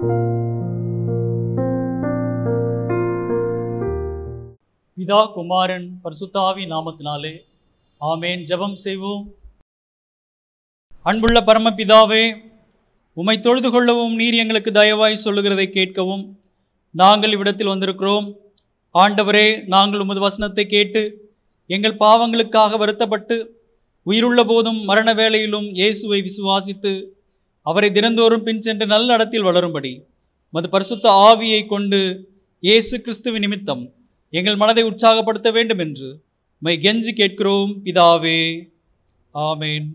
பிதா குமாரன் பரிசுத்த ஆவி நாமத்தினாலே ஆமேன். ஜெபம் செய்வோம். அன்புள்ள பரமபிதாவே, உம்மை தொழுது கொள்ளவும் நீர் எங்களுக்கு தயவாய் சொல்லுகிறதை கேட்கவும் நாங்கள் இவ்விடத்தில் வந்திருக்கிறோம். ஆண்டவரே, நாங்கள் உமது வசனத்தை கேட்டு எங்கள் பாவங்களுக்காக வருத்தப்பட்டு உயிருள்ள போதும் மரண வேளையிலும் இயேசுவை விசுவாசித்து அவரை தினந்தோறும் பின் சென்று நல்ல இடத்தில் வளரும்படி உமது பரிசுத்த ஆவியை கொண்டு இயேசு கிறிஸ்துவின் நிமித்தம் எங்கள் மனதை உற்சாகப்படுத்த வேண்டும் என்று உம்மை கெஞ்சி கேட்கிறோம் பிதாவே. ஆமேன்.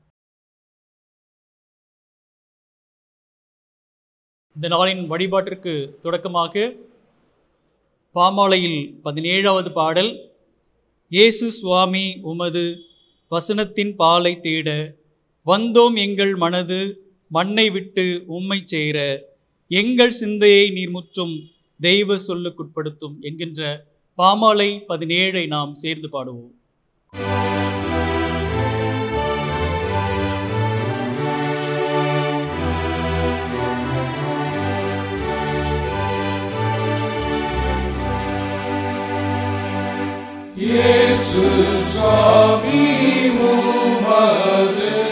இந்த நாளின் வழிபாட்டிற்கு தொடக்கமாக பாமாலையில் 17வது பாடல், இயேசு சுவாமி உமது வசனத்தின் பாலை தேட வந்தோம் எங்கள் மனது மண்ணை விட்டு உம்மை சேர, எங்கள் சிந்தையை நீர் முற்றும் தெய்வ சொல்லுக்குட்படுத்தும் என்கின்ற பாமாலை 17 நாம் சேர்ந்து பாடுவோம். இயேசு சுவாமி உமது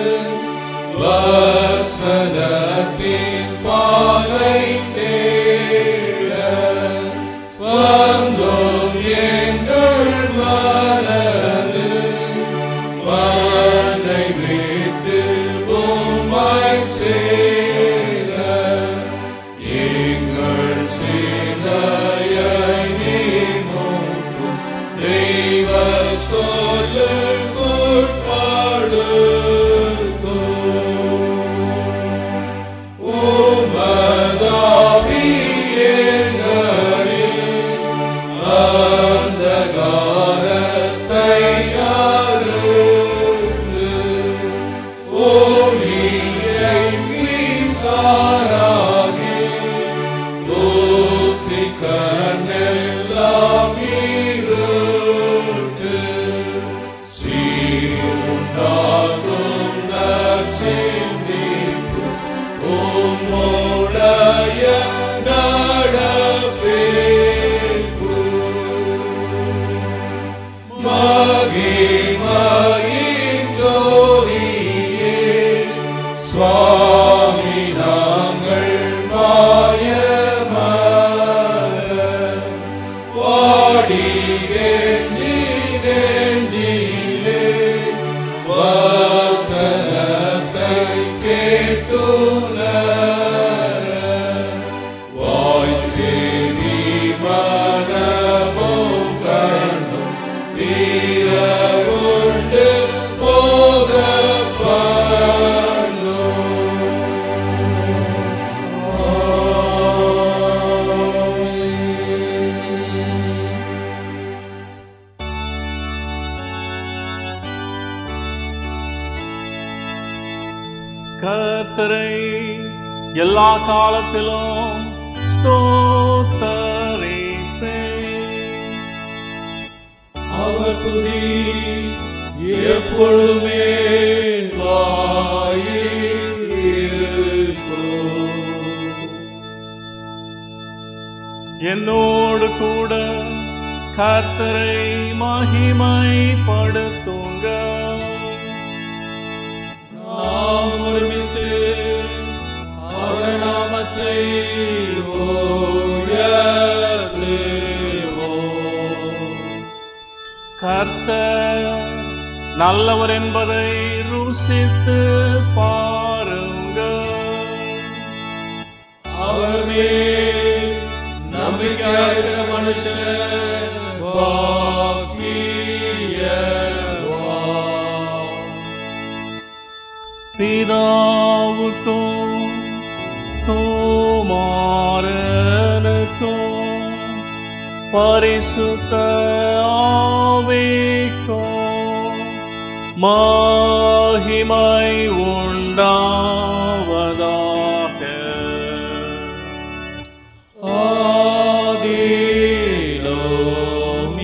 வசனத்தின் பாலை தேட வந்தோம் எங்கள் மனது மண்ணை விட்டு உம்மை சேர, எங்கள் சிந்தையை நீர் முற்றும் தெய்வ சொல்லுக்குட்படுத்தும். உமதாவி எங்களில் அந்தகாரத்தை அறுத்து ஒளியை வீசாராகி ஊத்தி கண்ணெல்லாம் இருட்டு சீருண்டாகும் நற்சிந்திப்பு உம்முடைய நடப்பிப்பு. மகிமையின் ஜோதியே சுவாமி நாங்கள் மாயமர வாடி கெஞ்சி நெஞ்சிலே வசனத்தை கேட்டுணர, வாய் செவி மனமும் கண்ணும் தீரவுண்டு போக கர்த்தரை எல்லா காலத்திலும் ஸ்தோத்தரிப்பேன். அவர் துதி எப்பொழுதுமே வாயில் இருக்கும். என்னோடு கூட கர்த்தரை மகிமைப்படுத்துங்க. நாம் ஒருமித்து அவருடைய நாமத்தை உயர்த்துவோம். கர்த்தர் நல்லவர் என்பதை ருசித்து பாருங்க. அவர் மேல் நம்பிக்கையாயிருக்கிற மனுஷன் பாக்கியவான். பிதாவுக்கும் குமாரனுக்கும் பரிசுத்த ஆவிக்கும் மகிமை உண்டாவதாக. ஆதியிலும்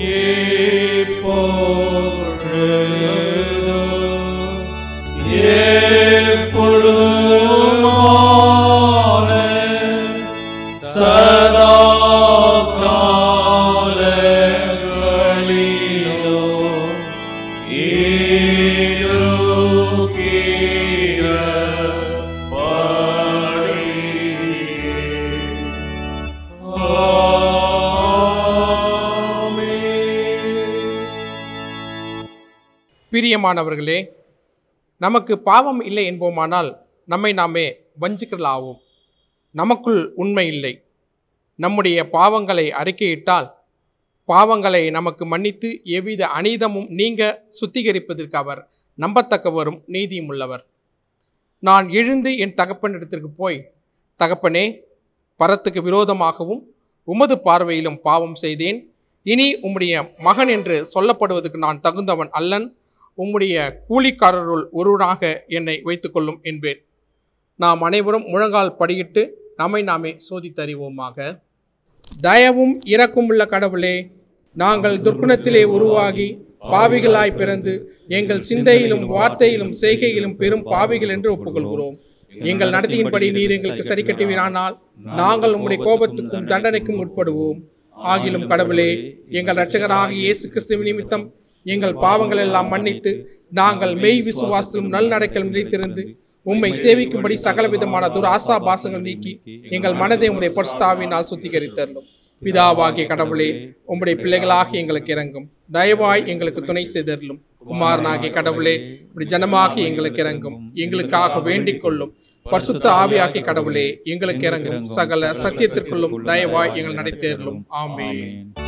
இப்பொழுதும் எப்பொழுதுமான பிரியமானவர்களே, நமக்கு பாவம் இல்லை என்போமானால் நம்மை நாமே வஞ்சிக்கலாவோம். நமக்குள் உண்மை இல்லை. நம்முடைய பாவங்களை அறிக்கையிட்டால் பாவங்களை நமக்கு மன்னித்து எவ்வித அநீதமும் நீங்க சுத்திகரிப்பதற்கு அவர் நம்பத்தக்கவரும் நீதியும் உள்ளவர். நான் எழுந்து என் தகப்பனிடத்திற்கு போய், தகப்பனே, பரத்துக்கு விரோதமாகவும் உமது பார்வையிலும் பாவம் செய்தேன். இனி உம்முடைய மகன் என்று சொல்லப்படுவதற்கு நான் தகுந்தவன் அல்லன். உம்முடைய கூலிக்காரருள் ஒருவராக என்னை வைத்துக்கொள்ளும் என்பேன். நாம் அனைவரும் முழங்கால் படியிட்டு நம்மை நாமே சோதித்தறிவோமாக. தயவும் இரக்கமுள்ள கடவுளே, நாங்கள் துர்க்குணத்திலே உருவாகி பாவிகளாய் பிறந்து எங்கள் சிந்தையிலும் வார்த்தையிலும் செய்கையிலும் பெரும் பாவிகள் என்று ஒப்புக்கொள்கிறோம். எங்கள் நடத்தையின்படி நீர் எங்களுக்கு சரி கட்டுவீரானால் நாங்கள் உம்முடைய கோபத்துக்கும் தண்டனைக்கும் உட்படுவோம். ஆகிலும் கடவுளே, எங்கள் இரட்சகராக இயேசு கிறிஸ்துவின் நிமித்தம் எங்கள் பாவங்கள் எல்லாம் மன்னித்து நாங்கள் மெய் விசுவாசத்திலும் நல்நடக்கலும் நிலைத்திருந்து உம்மை சேவிக்கும்படி சகலவிதமான துராசா பாசங்கள் நீக்கி எங்கள் மனதை உம்முடைய பரிசுத்தாவினால் சுத்திகரித்தருளும். பிதாவாகிய கடவுளே, உம்முடைய பிள்ளைகளாக எங்களுக்கு இறங்கும். தயவாய் எங்களுக்கு துணை செய்தருளும். குமாரனாகிய கடவுளே, இப்படி ஜனமாகி எங்களுக்கு இறங்கும். எங்களுக்காக வேண்டிக் கொள்ளும். பரிசுத்த ஆவியாகிய கடவுளே, எங்களுக்கு இறங்கும். சகல சத்தியத்திற்குள்ளும் தயவாய் எங்கள் நடைத்தேறலும். ஆமென்.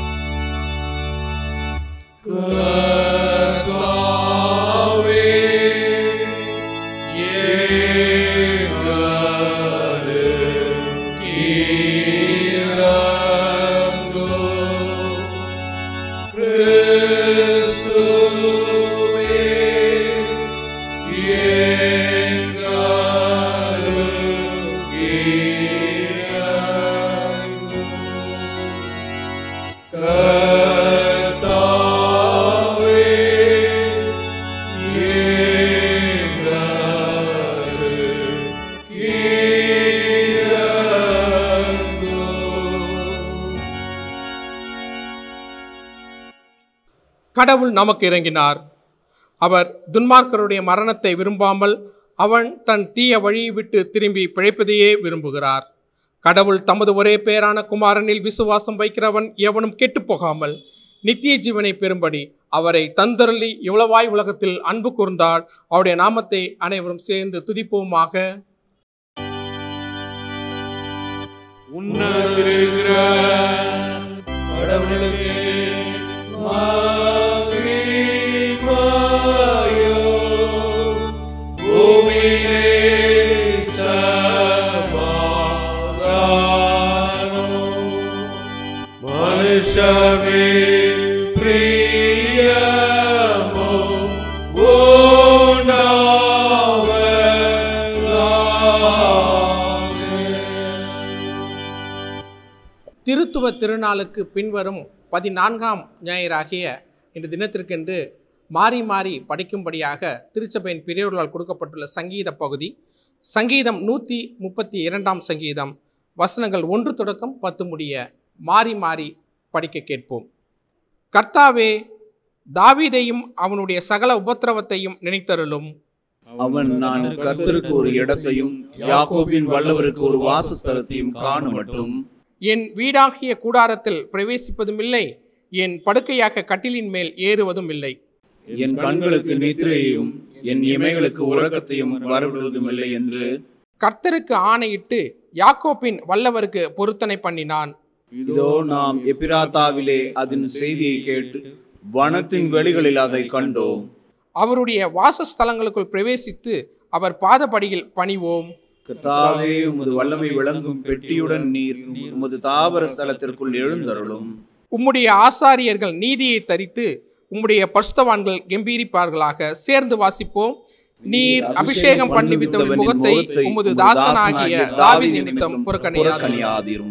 கடவுள் நமக்கு இறங்கினார். அவர் துன்மார்க்கருடைய மரணத்தை விரும்பாமல் அவன் தன் தீய வழியை விட்டு திரும்பி பிழைப்பதையே விரும்புகிறார். கடவுள் தமது ஒரே பேரான குமாரனில் விசுவாசம் வைக்கிறவன் எவனும் கெட்டுப்போகாமல் நித்திய ஜீவனை பெறும்படி அவரை தந்தருளி இவ்வளவாய் உலகத்தில் அன்பு கூர்ந்தார். அவருடைய நாமத்தை அனைவரும் சேர்ந்து துதிப்போமாக. திருத்துவ திருநாளுக்கு பின்வரும் 14ஆம் ஞாயிறாகிய இந்த தினத்திற்கென்று மாறி மாறி படிக்கும்படியாக திருச்சபையின் பெரியோர்களால் கொடுக்கப்பட்டுள்ள சங்கீத பகுதி சங்கீதம் 132ஆம் சங்கீதம் வசனங்கள் 1 தொடக்கம் 10 முடிய மாறி மாறி படிக்க கேட்போம். கர்த்தாவே, தாவீதையும் அவனுடைய சகல உபத்திரவத்தையும் நினைத்தருளும். அவன் நான் கர்த்தருக்கு ஒரு இடத்தையும் யாக்கோபின் வல்லவருக்கு ஒரு வாசஸ்தலத்தையும் காணமட்டும். என் வீடாகிய கூடாரத்தில் பிரவேசிப்பதும் இல்லை, என் படுக்கையாக கட்டிலின் மேல் ஏறுவதும் இல்லை. என் கண்களுக்கு நித்திரையையும் என் இமைகளுக்கு உறக்கத்தையும் வரவிடுவதும் இல்லை என்று கர்த்தருக்கு ஆணையிட்டு யாக்கோபின் வல்லவருக்கு பொருத்தனை பண்ணினான். இதோ நாம் எப்பிராத்தாவிலே அதன் செய்தியை கேட்டு வனத்தின் வெளிகளில் அதை கண்டோம். அவருடைய வாசஸ்தலங்களுக்குள் பிரவேசித்து அவர் பாதபடியில் பணிவோம். கர்த்தாவே, உமது வல்லமை விளங்கும் பெட்டியுடன் நீர் உமது தாவர ஸ்தலத்திற்குள் எழுந்தருளும். உம்முடைய ஆசாரியர்கள் நீதியை தரித்து உம்முடைய பரிசுத்தவான்கள் கம்பீரிப்பார்களாக. சேர்ந்து வாசிப்போம். நீர் அபிஷேகம் பண்ணிவித்தவன் முகத்தை உமது தாசனாகிய தாவீது நிமித்தம் புறக்கணியாதிரும்.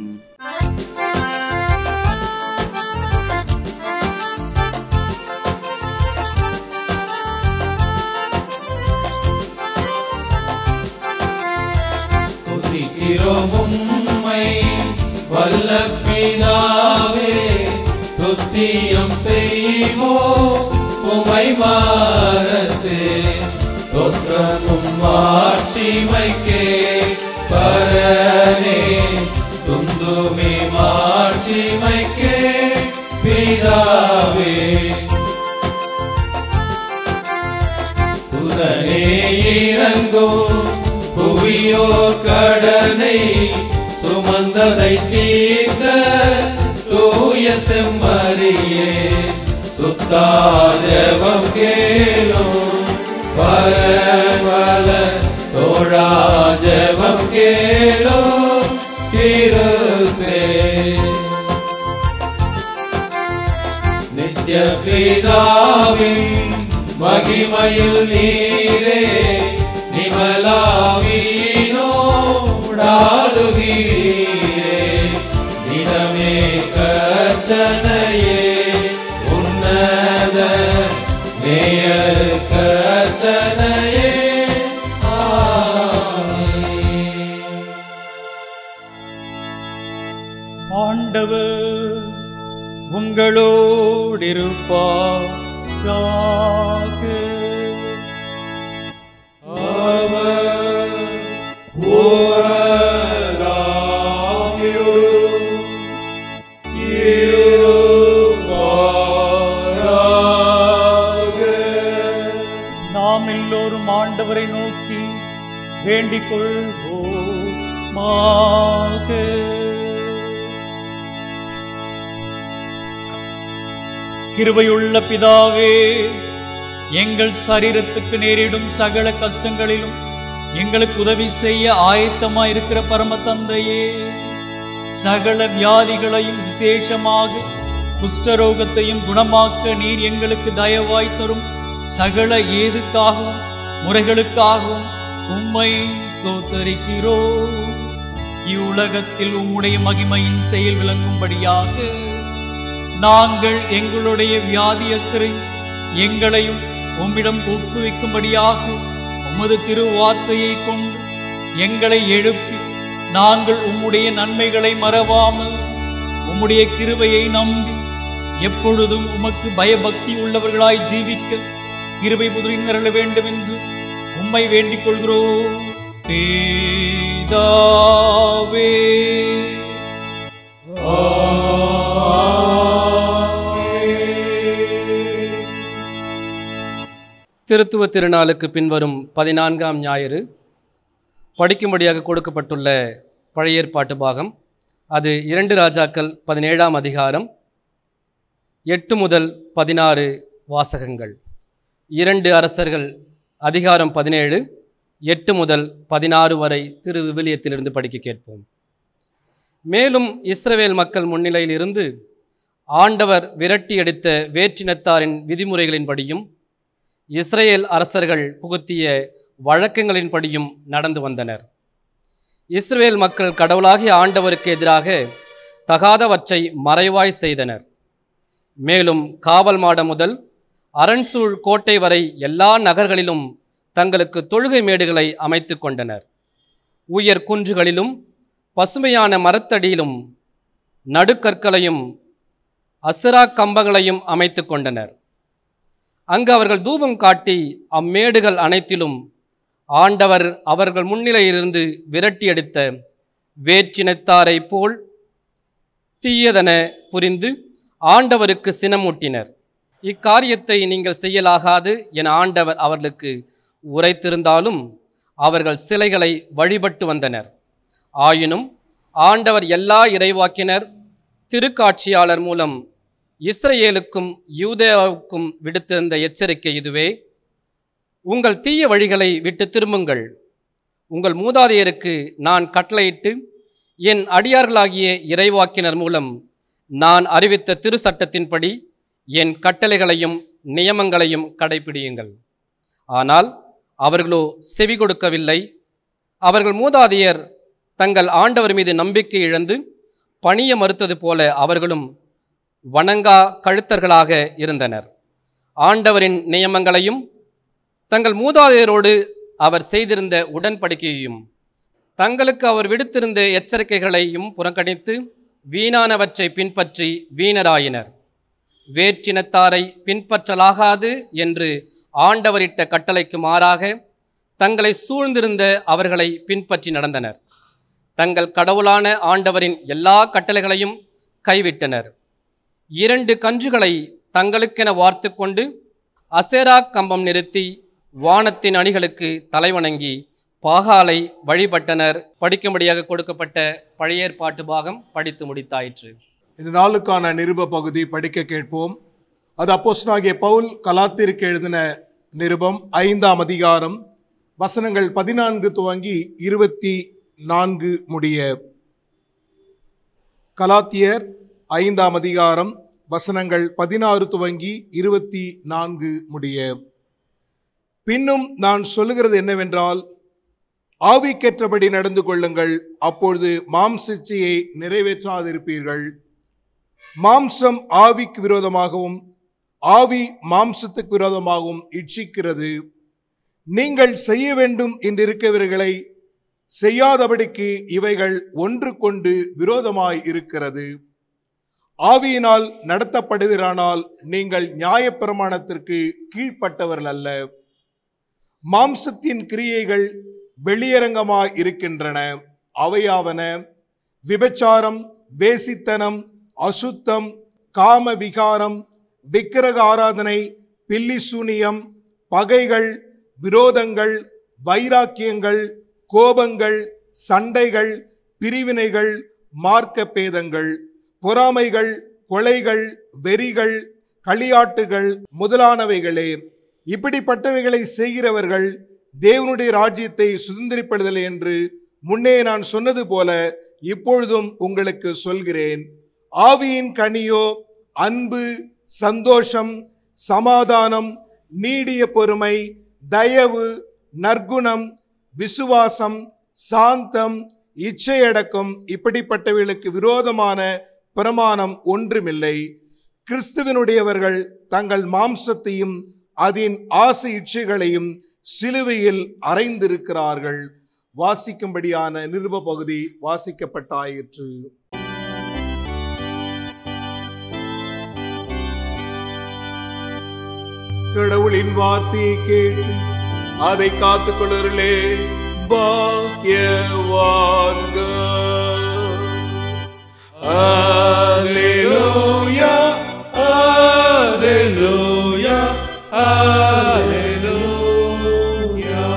உம்மை வல்ல பிதாவே, துத்தியம் செய்வோ உமை மாரசே, தொற்றமும் மாட்சிமைக்கே பரனே, துந்துமி மாட்சிமைக்கே பிதாவே. காக்கும் புவியோ கடனை சுமந்ததை தீர்க்க தூய செம்மறியே சுத்தா ஜெபம் கேளும் பரவல தோழா ஜெபம் கேளும் கிறிஸ்தே நித்ய பிதாவின் மகிமையில் நீரே நிமலாவினோடாடுகிறீரே நிலமே கர்ச்சனையே உன்னத நேய கர்ச்சனையே ஆண்டவர் உங்களோடிருப்பாராக. நாம் எல்லோரும் ஆண்டவரை நோக்கி வேண்டிக் கொள்வோமாக. கிருபையுள்ள பிதாவே, எங்கள் சரீரத்துக்கு நேரிடும் சகல கஷ்டங்களிலும் எங்களுக்கு உதவி செய்ய ஆயத்தமாயிருக்கிற பரம தந்தையே, சகல வியாதிகளையும் விசேஷமாக குஷ்டரோகத்தையும் குணமாக்க நீர் எங்களுக்கு தயவாய் தரும் சகல ஏதுக்காகவும் முறைகளுக்காகவும் உம்மை ஸ்தோத்தரிக்கிறோம். இவ்வுலகத்தில் உம்முடைய மகிமையின் செயல் விளங்கும்படியாக நாங்கள் எங்களுடைய வியாதியஸ்தரை எங்களையும் உம்மிடம் ஒப்புவிக்கும்படியாக உமது திருவார்த்தையை கொண்டு எங்களை எழுப்பி நாங்கள் உம்முடைய நன்மைகளை மறவாமல் உம்முடைய கிருபையை நம்பி எப்பொழுதும் உமக்கு பயபக்தி உள்ளவர்களாய் ஜீவிக்க கிருபை புதுரிந்தருள வேண்டும் என்று உம்மை வேண்டிக் கொள்கிறோம். பிதாவே. திருத்துவ திருநாளுக்கு பின்வரும் 14ஆம் ஞாயிறு படிக்கும்படியாக கொடுக்கப்பட்டுள்ள பழைய ஏற்பாட்டு பாகம். அது 2 ராஜாக்கள் 17ஆம் அதிகாரம் 8 முதல் 16 வாசகங்கள். 2 அரசர்கள் அதிகாரம் 17 8 முதல் 16 வரை திரு விவிலியத்திலிருந்து படிக்க கேட்போம். மேலும் இஸ்ரவேல் மக்கள் முன்னிலையில் இருந்து ஆண்டவர் விரட்டியடித்த வேற்றினத்தாரின் விதிமுறைகளின்படியும் இஸ்ரேல் அரசர்கள் புகுத்திய வழக்கங்களின்படியும் நடந்து வந்தனர். இஸ்ரவேல் மக்கள் கடவுளாகிய ஆண்டவருக்கு எதிராக தகாதவற்றை மறைவாய் செய்தனர். மேலும் காவல் மாடம் முதல் அரண்சூழ் கோட்டை வரை எல்லா நகர்களிலும் தங்களுக்கு தொழுகை மேடுகளை அமைத்து கொண்டனர். உயர் குன்றுகளிலும் பசுமையான மரத்தடியிலும் நடுக்கற்களையும் அசரா கம்பங்களையும் அமைத்து கொண்டனர். அங்கு அவர்கள் தூபம் காட்டி அம்மேடுகள் அனைத்திலும் ஆண்டவர் அவர்கள் முன்னிலையிலிருந்து விரட்டியடித்த வேற்றினத்தாரை போல் தீயதென புரிந்து ஆண்டவருக்கு சினமூட்டினர். இக்காரியத்தை நீங்கள் செய்யலாகாது என ஆண்டவர் அவர்களுக்கு உரைத்திருந்தாலும் அவர்கள் சிலைகளை வழிபட்டு வந்தனர். ஆயினும் ஆண்டவர் எல்லா இறைவாக்கினர் திருக்காட்சியாளர் மூலம் இஸ்ரேலுக்கும் யூதேயாவுக்கும் விடுத்திருந்த எச்சரிக்கை இதுவே: உங்கள் தீய வழிகளை விட்டு திரும்புங்கள். உங்கள் மூதாதையருக்கு நான் கட்டளையிட்டு என் அடியார்களாகிய இறைவாக்கினர் மூலம் நான் அறிவித்த திரு சட்டத்தின்படி என் கட்டளைகளையும் நியமங்களையும் கடைபிடியுங்கள். ஆனால் அவர்களோ செவி கொடுக்கவில்லை. அவர்கள் மூதாதையர் தங்கள் ஆண்டவர் மீது நம்பிக்கை இழந்து பணிய மறுத்தது போல அவர்களும் வணங்கா கழுத்தர்களாக இருந்தனர். ஆண்டவரின் நியமங்களையும் தங்கள் மூதாதையரோடு அவர் செய்திருந்த உடன்படிக்கையையும் தங்களுக்கு அவர் விடுத்திருந்த எச்சரிக்கைகளையும் புறக்கணித்து வீணானவற்றை பின்பற்றி வீணராயினர். வேற்றினத்தாரை பின்பற்றலாகாது என்று ஆண்டவரிட்ட கட்டளைக்கு மாறாக தங்களை சூழ்ந்திருந்த அவர்களை பின்பற்றி நடந்தனர். தங்கள் கடவுளான ஆண்டவரின் எல்லா கட்டளைகளையும் கைவிட்டனர். 2 கன்றுகளை தங்களுக்கென வார்த்து கொண்டு அசேரா கம்பம் நிறுத்தி வானத்தின் அணிகளுக்கு தலைவணங்கி பாகாலை வழிபட்டனர். படிக்கும்படியாக கொடுக்கப்பட்ட பழைய ஏற்பாட்டு பாகம் படித்து முடித்தாயிற்று. இந்த நாளுக்கான நிருப பகுதி படிக்க கேட்போம். அது அப்போஸ்தலனாகிய பவுல் கலாத்தியருக்கு எழுதின நிருபம் 5ஆம் அதிகாரம் வசனங்கள் 14 துவங்கி 24 முடிய. கலாத்தியர் 5ஆம் அதிகாரம் வசனங்கள் 16 துவங்கி 24 முடிய. பின்னும் நான் சொல்லுகிறது என்னவென்றால், ஆவிக்கேற்றபடி நடந்து கொள்ளுங்கள், அப்பொழுது மாம்சச்சையை நிறைவேற்றாதிருப்பீர்கள். மாம்சம் ஆவிக்கு விரோதமாகவும் ஆவி மாம்சத்துக்கு விரோதமாகவும் இச்சிக்கிறது. நீங்கள் செய்ய வேண்டும் என்றிருக்கவர்களை செய்யாதபடிக்கு இவைகள் ஒன்றுக்கொண்டு விரோதமாய் இருக்கிறது. ஆவியினால் நடத்தப்படுவீரானால் நீங்கள் நியாயப்பிரமாணத்திற்கு கீழ்ப்பட்டவர்கள் அல்ல. மாம்சத்தின் கிரியைகள் வெளியரங்கமாய் இருக்கின்றன. அவையாவன: விபச்சாரம், வேசித்தனம், அசுத்தம், காம விகாரம், விக்கிரக ஆராதனை, பில்லிசூனியம், பகைகள், விரோதங்கள், வைராக்கியங்கள், கோபங்கள், சண்டைகள், பிரிவினைகள், மார்க்க பேதங்கள், பொறாமைகள், கொலைகள், வெறிகள், களியாட்டுகள் முதலானவைகளே. இப்படிப்பட்டவைகளை செய்கிறவர்கள் தேவனுடைய ராஜ்யத்தை சுதந்திரிப்பதில்லை என்று முன்னே நான் சொன்னது போல இப்பொழுதும் உங்களுக்கு சொல்கிறேன். ஆவியின் கனியோ அன்பு, சந்தோஷம், சமாதானம், நீடிய பொறுமை, தயவு, நற்குணம், விசுவாசம், சாந்தம், இச்சையடக்கம். இப்படிப்பட்டவைகளுக்கு விரோதமான பிரமாணம் ஒன்றுமில்லை. கிறிஸ்துவினுடையவர்கள் தங்கள் மாம்சத்தையும் அதன் ஆசை இச்சைகளையும் சிலுவையில் அறைந்திருக்கிறார்கள். வாசிக்கும்படியான நிருப பகுதி வாசிக்கப்பட்டாயிற்று. கடவுளின் வார்த்தையை கேட்டு அதை காத்துக்கொள்ளலே பாக்கியவான்கள். அல்லேலூயா, அல்லேலூயா, அல்லேலூயா.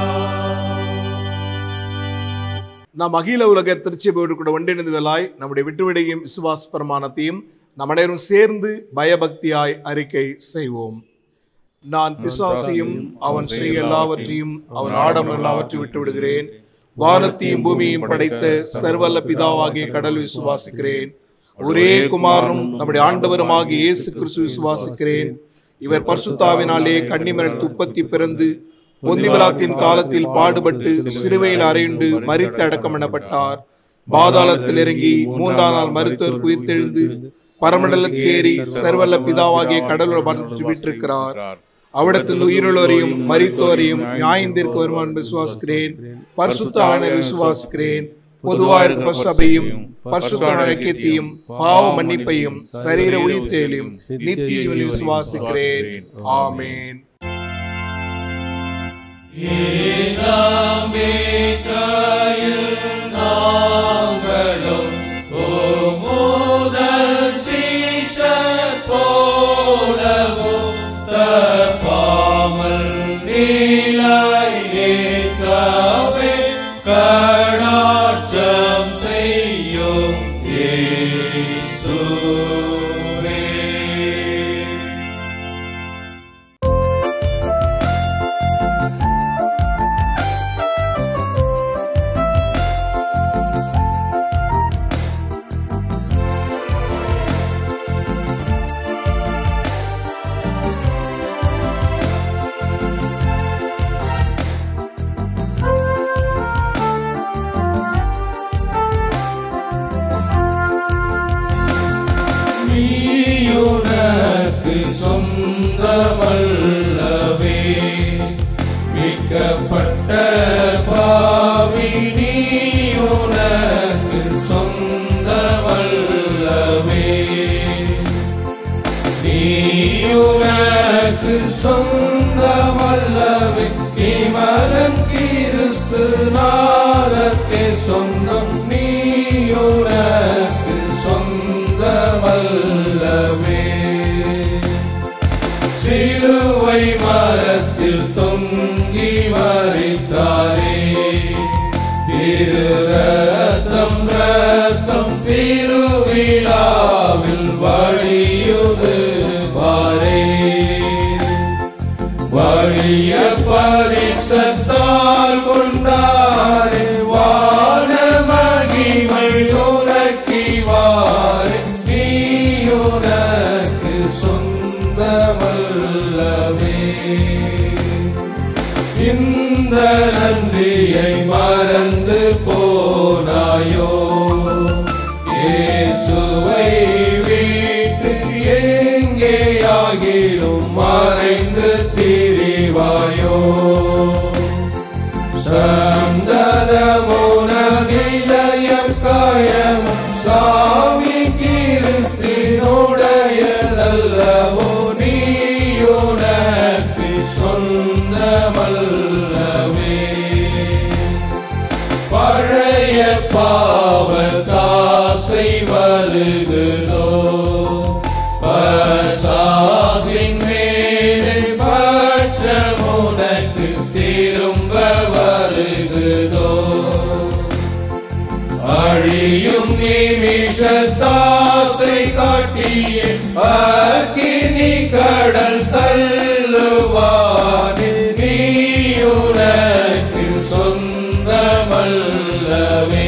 நாம் அகில உலக திருச்சபையோடு கூட ஒன்றிணைந்தவர்களாய் நம்முடைய விட்டுவிடையும் விசுவாச பிரமாணத்தையும் நம் அனைவரும் சேர்ந்து பயபக்தியாய் அறிக்கை செய்வோம். நான் பிசாசையும் அவன் செய்ய எல்லாவற்றையும் அவன் ஆடம் எல்லாவற்றையும் விட்டு விடுகிறேன். வானத்தையும் பூமியையும் படைத்த சர்வல்ல பிதாவாகிய கடல் விசுவாசிக்கிறேன். ஒரே குமாரனும் நம்முடைய ஆண்டவருமாகிய இயேசு கிறிஸ்து விசுவாசிக்கிறேன். இவர் பரிசுத்தாவினாலே கன்னிமரில் துப்பத்தி பிறந்து பொந்திபிலாத்தின் காலத்தில் பாடுபட்டு சிலுவையில் அறையுண்டு மரித்து அடக்கம் எனப்பட்டார். பாதாளத்தில் இறங்கி 3ஆம் நாள் மரித்தோர் உயிர்த்தெழுந்து பரமண்டலத்தேறி சர்வல்ல பிதாவாகிய கடவுள் விட்டிருக்கிறார். அவிடத்தில் உயிருள்ளோரையும் மரித்தோரையும் நியாயந்திற்கு வருவான் விசுவாசிக்கிறேன். பரிசுத்த ஆவியை விசுவாசிக்கிறேன். பொதுவாக சபையும் பரிசுத்த ஐக்கியத்தையும் பாவ மன்னிப்பையும் சரீர உயிர்த்தெழும் நித்திய விசுவாசிக்கிறேன். ஆமென். கடாட்சம் செய்யும் இயேசுவே. நீயுனக்கு சொந்தமல்லவே, மீட்கப்பட்ட பாவி நீயுனக்கு சொந்தமல்லவே. நீயுனக்கு சொந்தமல்லவே, இமலன் கிறிஸ்து நாதற்கே சொந்தம். நீயுனக்கு சொந்தமல்லவே. சிலுவை மரத்தில் தொங்கிய திருவிழாவில் வழியுது பாரே வழிய பரிசத்தால் கொண்டாரே வான மகிமை உனக்கிவாரே நீயுனக்கு சொந்தமல்லவே இந்த நன்றியை மறந்து போனாயோ இயேசுவை விட்டு எங்கேயாகிலும் மறைந்து திரிவாயோ சந்ததமுனதிலயம் காயமும் சாமி கிறிஸ்தினுடையதல்லவோ நீயுனக்கு சொந்தமல்லவே பழைய பாவத்தாசை வருகுதோ பசாசின் மேலே பற்றமுனக்கு திரும்ப வருகுதோ அழியும் நிமிஷத்தாசை காட்டிய அக்கினி கடல் தள்ளுவானே நீயுனக்கு சொந்தமல்லவே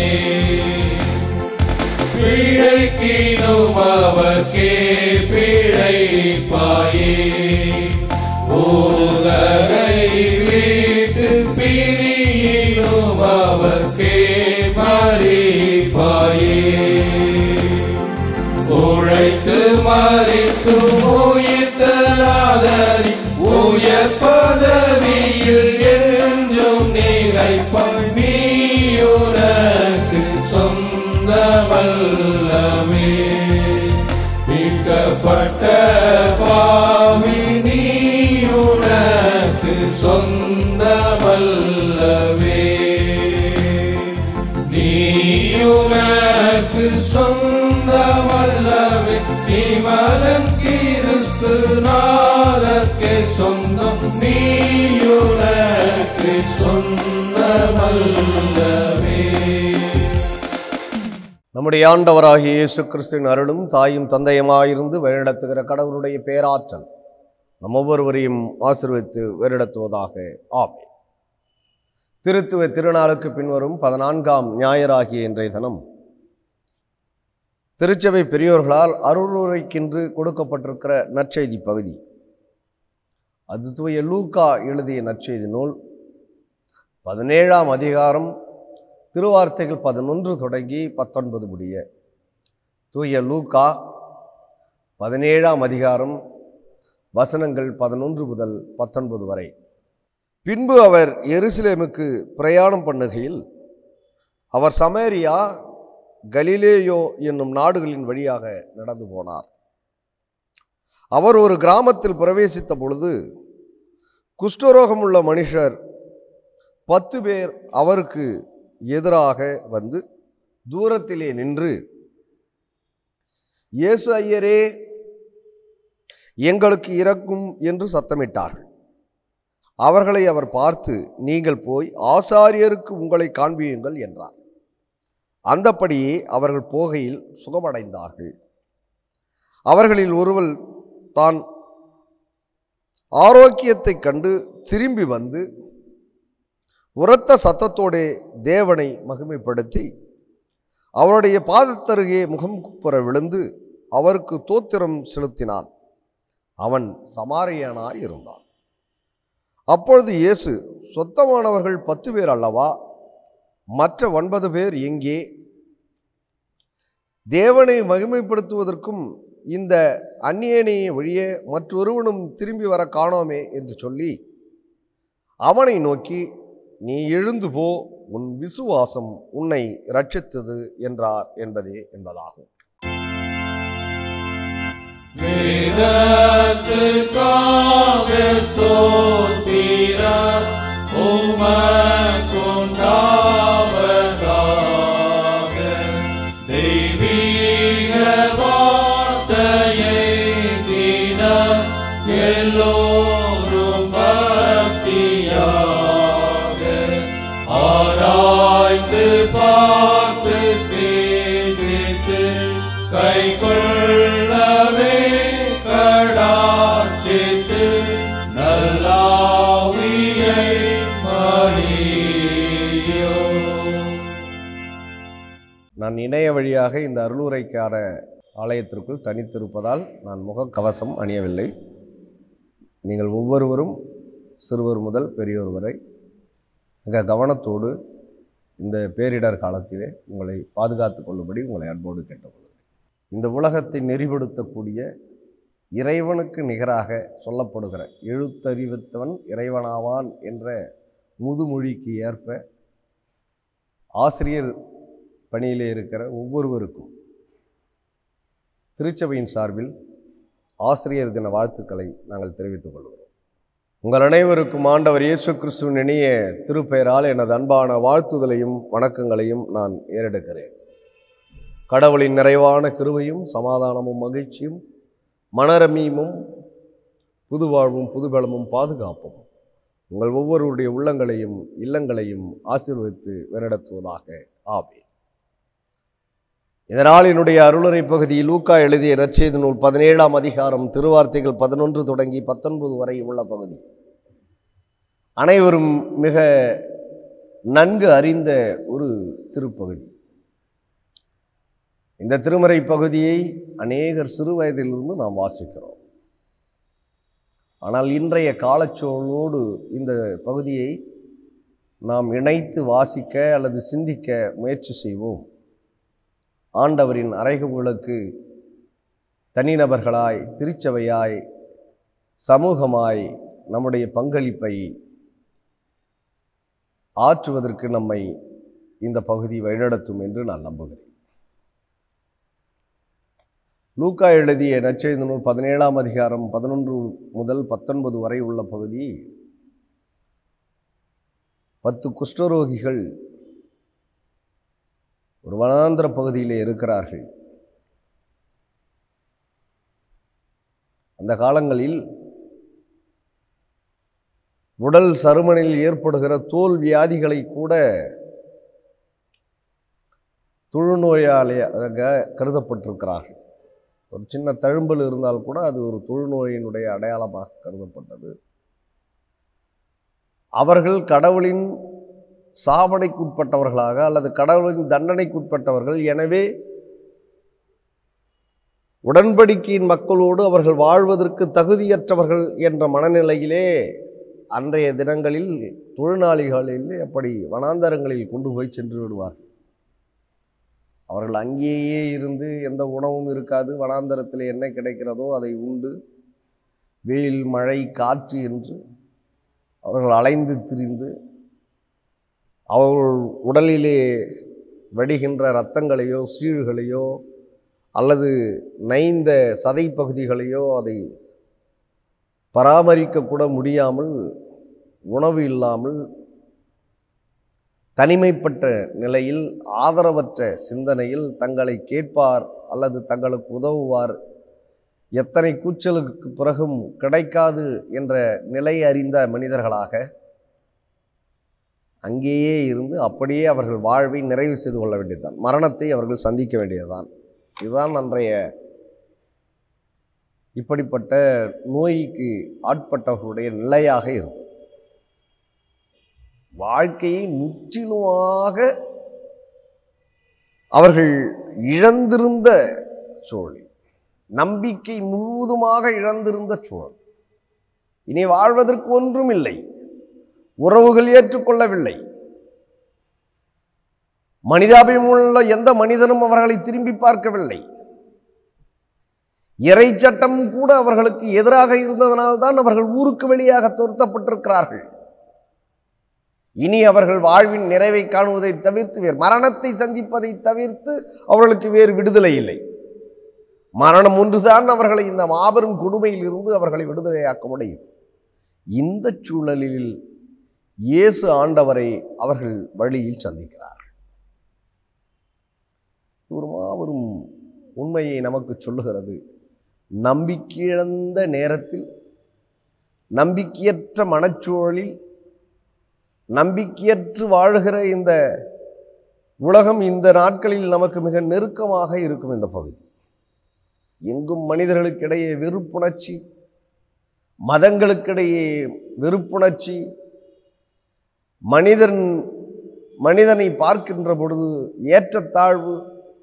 பிழைக்கினும் அவர்க்கே பிழைப்பாயே உலகை விட்டு பிரியினும் அவர்க்கே மறிப்பாயே உழைத்து மறித்து உயிர்த்தலாதரி உயர் பதவியில் என்றும் நிலைப்பாய் நீயுனக்கு சொந்தமல்லவே மீட்கப்பட்ட பாவி நீயுனக்கு சொந்தமல்லவே நீயுனக்கு சொந்தமல்லவே நீமலன் கிறிஸ்து நாதர்க்கே சொந்தம் நீயுனக்கு சொந்தமல்லவே. நம்முடைய ஆண்டவராகிய இயேசு கிறிஸ்துவின் அருளும் தாயும் தந்தையுமாயிருந்து வழிநடத்துகிற கடவுளுடைய பேராற்றல் நம் ஒவ்வொருவரையும் ஆசீர்வதித்து வழிநடத்துவதாக. ஆமென். திருத்துவ திருநாளுக்கு பின்வரும் 14ஆம் ஞாயிறாகிய இன்றைய தினம் திருச்சபை பெரியோர்களால் அருளுரைக்கென்று கொடுக்கப்பட்டிருக்கிற நற்செய்தி பகுதி அது தூய லூக்கா எழுதிய நற்செய்தி நூல் 17ஆம் அதிகாரம் திருவார்த்தைகள் 11 தொடங்கி 19 முடிய. தூய லூக்கா 17ஆம் அதிகாரம் வசனங்கள் 11 முதல் 19 வரை. பின்பு அவர் எருசலேமுக்கு பிரயாணம் பண்ணுகையில் அவர் சமேரியா கலிலேயோ என்னும் நாடுகளின் வழியாக நடந்து போனார். அவர் ஒரு கிராமத்தில் பிரவேசித்த பொழுது குஷ்டரோகமுள்ள மனுஷர் 10 பேர் அவருக்கு எதிராக வந்து தூரத்திலே நின்று, இயேசு ஐயரே, எங்களுக்கு இரக்கும் என்று சத்தமிட்டார்கள். அவர்களை அவர் பார்த்து, நீங்கள் போய் ஆசாரியருக்கு உங்களை காண்பியுங்கள் என்றார். அந்தப்படியே அவர்கள் போகையில் சுகமடைந்தார்கள். அவர்களில் ஒருவன் தான் ஆரோக்கியத்தை கண்டு திரும்பி வந்து உரத்த சத்தத்தோடே தேவனை மகிமைப்படுத்தி அவருடைய பாதத்தருகே முகம் குப்புற விழுந்து அவருக்கு தோத்திரம் செலுத்தினான். அவன் சமாரியனாய் இருந்தான். அப்பொழுது இயேசு, சொத்தமானவர்கள் 10 பேர் அல்லவா, மற்ற 9 பேர் எங்கே? தேவனை மகிமைப்படுத்துவதற்கும் இந்த அந்நியனை வழியே மற்றொருவனும் திரும்பி வர காணோமே என்று சொல்லி அவனை நோக்கி, நீ எழுந்து போ, உன் விசுவாசம் உன்னை இரட்சித்தது என்றார் என்பதாகும். வேதத்துக்காக ஸ்தோத்திரம் உமக்குண்டாவதாக. தெய்வீக வார்த்தையை தினம் எல்லோரும் பக்தியாக ஆராய்ந்து பார்த்து சிந்தித்து கைக்கொள்ளவே கடாட்சித்து நல்லாவியை மணியோ. நான் இணைய வழியாக இந்த அருளுரைக்கார ஆலயத்திற்குள் தனித்திருப்பதால் நான் முகக்கவசம் அணியவில்லை. நீங்கள் ஒவ்வொருவரும் சிறுவர் முதல் பெரியோர் வரை மிக கவனத்தோடு இந்த பேரிடர் காலத்திலே உங்களை பாதுகாத்து கொள்ளும்படி உங்களை அன்போடு கேட்டுக்கொள்கிறேன். இந்த உலகத்தை நெறிப்படுத்தக்கூடிய இறைவனுக்கு நிகராக சொல்லப்படுகிற எழுத்தறிவித்தவன் இறைவனாவான் என்ற முதுமொழிக்கு ஏற்ப ஆசிரியர் பணியிலே இருக்கிற ஒவ்வொருவருக்கும் திருச்சபையின் சார்பில் ஆசிரியர் தின வாழ்த்துக்களை நாங்கள் தெரிவித்துக் கொள்கிறோம். உங்கள் அனைவருக்கும் ஆண்டவர் இயேசு கிறிஸ்துவின் இனிய திருப்பெயரால் எனது அன்பான வாழ்த்துதலையும் வணக்கங்களையும் நான் ஏறெடுக்கிறேன். கடவுளின் நிறைவான கிருபையும் சமாதானமும் மகிழ்ச்சியும் மனரமியமும் புதுவாழ்வும் புதுபலமும் பாதுகாப்பும் உங்கள் ஒவ்வொருவருடைய உள்ளங்களையும் இல்லங்களையும் ஆசீர்வதித்து வழிநடத்துவதாக. ஆமென். இதனால் என்னுடைய அருளுரை பகுதியில் லூக்கா எழுதிய நற்செய்தி நூல் 17ஆம் அதிகாரம் திருவார்த்தைகள் 11 தொடங்கி 19 வரை உள்ள பகுதி அனைவரும் மிக நன்கு அறிந்த ஒரு திருப்பகுதி. இந்த திருமறை பகுதியை அநேகர் சிறு வயதிலிருந்து நாம் வாசிக்கிறோம். ஆனால் இன்றைய காலச்சூழலோடு இந்த பகுதியை நாம் இணைத்து வாசிக்க அல்லது சிந்திக்க முயற்சி செய்வோம். ஆண்டவரின் அறைகூவலுக்கு தனிநபர்களாய், திருச்சபையாய், சமூகமாய் நம்முடைய பங்களிப்பை ஆற்றுவதற்கு நம்மை இந்த பகுதி வழிநடத்தும் என்று நான் நம்புகிறேன். லூக்கா எழுதிய நற்செய்தி நூல் 17ஆம் அதிகாரம் 11 முதல் 19 வரை உள்ள பகுதி 10 குஷ்டரோகிகள் ஒரு வனாந்திர பகுதியிலே இருக்கிறார்கள். அந்த காலங்களில் உடல் சருமனில் ஏற்படுகிற தோல் வியாதிகளை கூட தொழுநோயாளியாக கருதப்பட்டிருக்கிறார்கள். ஒரு சின்ன தழும்பல் இருந்தால் கூட அது ஒரு தொழுநோயினுடைய அடையாளமாக கருதப்பட்டது. அவர்கள் கடவுளின் சாபனைக்குட்பட்டவர்களாக அல்லது கடவுளின் தண்டனைக்குட்பட்டவர்கள். எனவே உடன்படிக்கையின் மக்களோடு அவர்கள் வாழ்வதற்கு தகுதியற்றவர்கள் என்ற மனநிலையிலே அன்றைய தினங்களில் தொழிலாளிகளில் அப்படி வனாந்தரங்களில் கொண்டு போய் சென்று விடுவார்கள். அவர்கள் அங்கேயே இருந்து எந்த உணவும் இருக்காது. வனாந்தரத்தில் என்ன கிடைக்கிறதோ அதை உண்டு வெயில் மழை காற்று என்று அவர்கள் அலைந்து திரிந்து அவர்கள் உடலிலே வடிகின்ற இரத்தங்களையோ சீழ்களையோ அல்லது நைந்த சதை பகுதிகளையோ அதை பராமரிக்கக்கூட முடியாமல், உணவு இல்லாமல், தனிமைப்பட்ட நிலையில், ஆதரவற்ற சிந்தனையில் தங்களை கேட்பார் அல்லது தங்களுக்கு உதவுவார் எத்தனை கூச்சலுக்கு பிறகும் கிடைக்காது என்ற நிலை அறிந்த மனிதர்களாக அங்கேயே இருந்து அப்படியே அவர்கள் வாழ்வை நிறைவு செய்து கொள்ள வேண்டியதுதான். மரணத்தை அவர்கள் சந்திக்க வேண்டியதுதான். இதுதான் அன்றைய இப்படிப்பட்ட நோய்க்கு ஆட்பட்டவர்களுடைய நிலையாக இருந்தது. வாழ்க்கையை முற்றிலுமாக அவர்கள் இழந்திருந்த சூழல், நம்பிக்கை முழுவதுமாக இழந்திருந்த சூழல். இனி வாழ்வதற்கு ஒன்றும் இல்லை. உறவுகள் ஏற்றுக்கொள்ளவில்லை. மனிதாபிமுள்ள எந்த மனிதனும் அவர்களை திரும்பி பார்க்கவில்லை. இறை சட்டம் கூட அவர்களுக்கு எதிராக இருந்ததனால்தான் அவர்கள் ஊருக்கு வெளியாக துரத்தப்பட்டிருக்கிறார்கள். இனி அவர்கள் வாழ்வின் நிறைவை காணுவதை தவிர்த்து வேறு மரணத்தை சந்திப்பதை தவிர்த்து அவர்களுக்கு வேறு விடுதலை இல்லை. மரணம் ஒன்றுதான் அவர்களை இந்த மாபெரும் கொடுமையில் இருந்து அவர்களை விடுதலையாக்க முடியும். இந்த சூழலில் இயேசு ஆண்டவரை அவர்கள் வழியில் சந்திக்கிறார். ஒரு மாபெரும் உண்மையை நமக்கு சொல்லுகிறது. நம்பிக்கையிழந்த நேரத்தில், நம்பிக்கையற்ற மனச்சூழலில், நம்பிக்கையற்று வாழுகிற இந்த உலகம் இந்த நாட்களில் நமக்கு மிக நெருக்கமாக இருக்கும். இந்த பகுதி எங்கும் மனிதர்களுக்கிடையே வெறுப்புணர்ச்சி, மதங்களுக்கிடையே வெறுப்புணர்ச்சி, மனிதனை பார்க்கின்ற பொழுது ஏற்றத்தாழ்வு,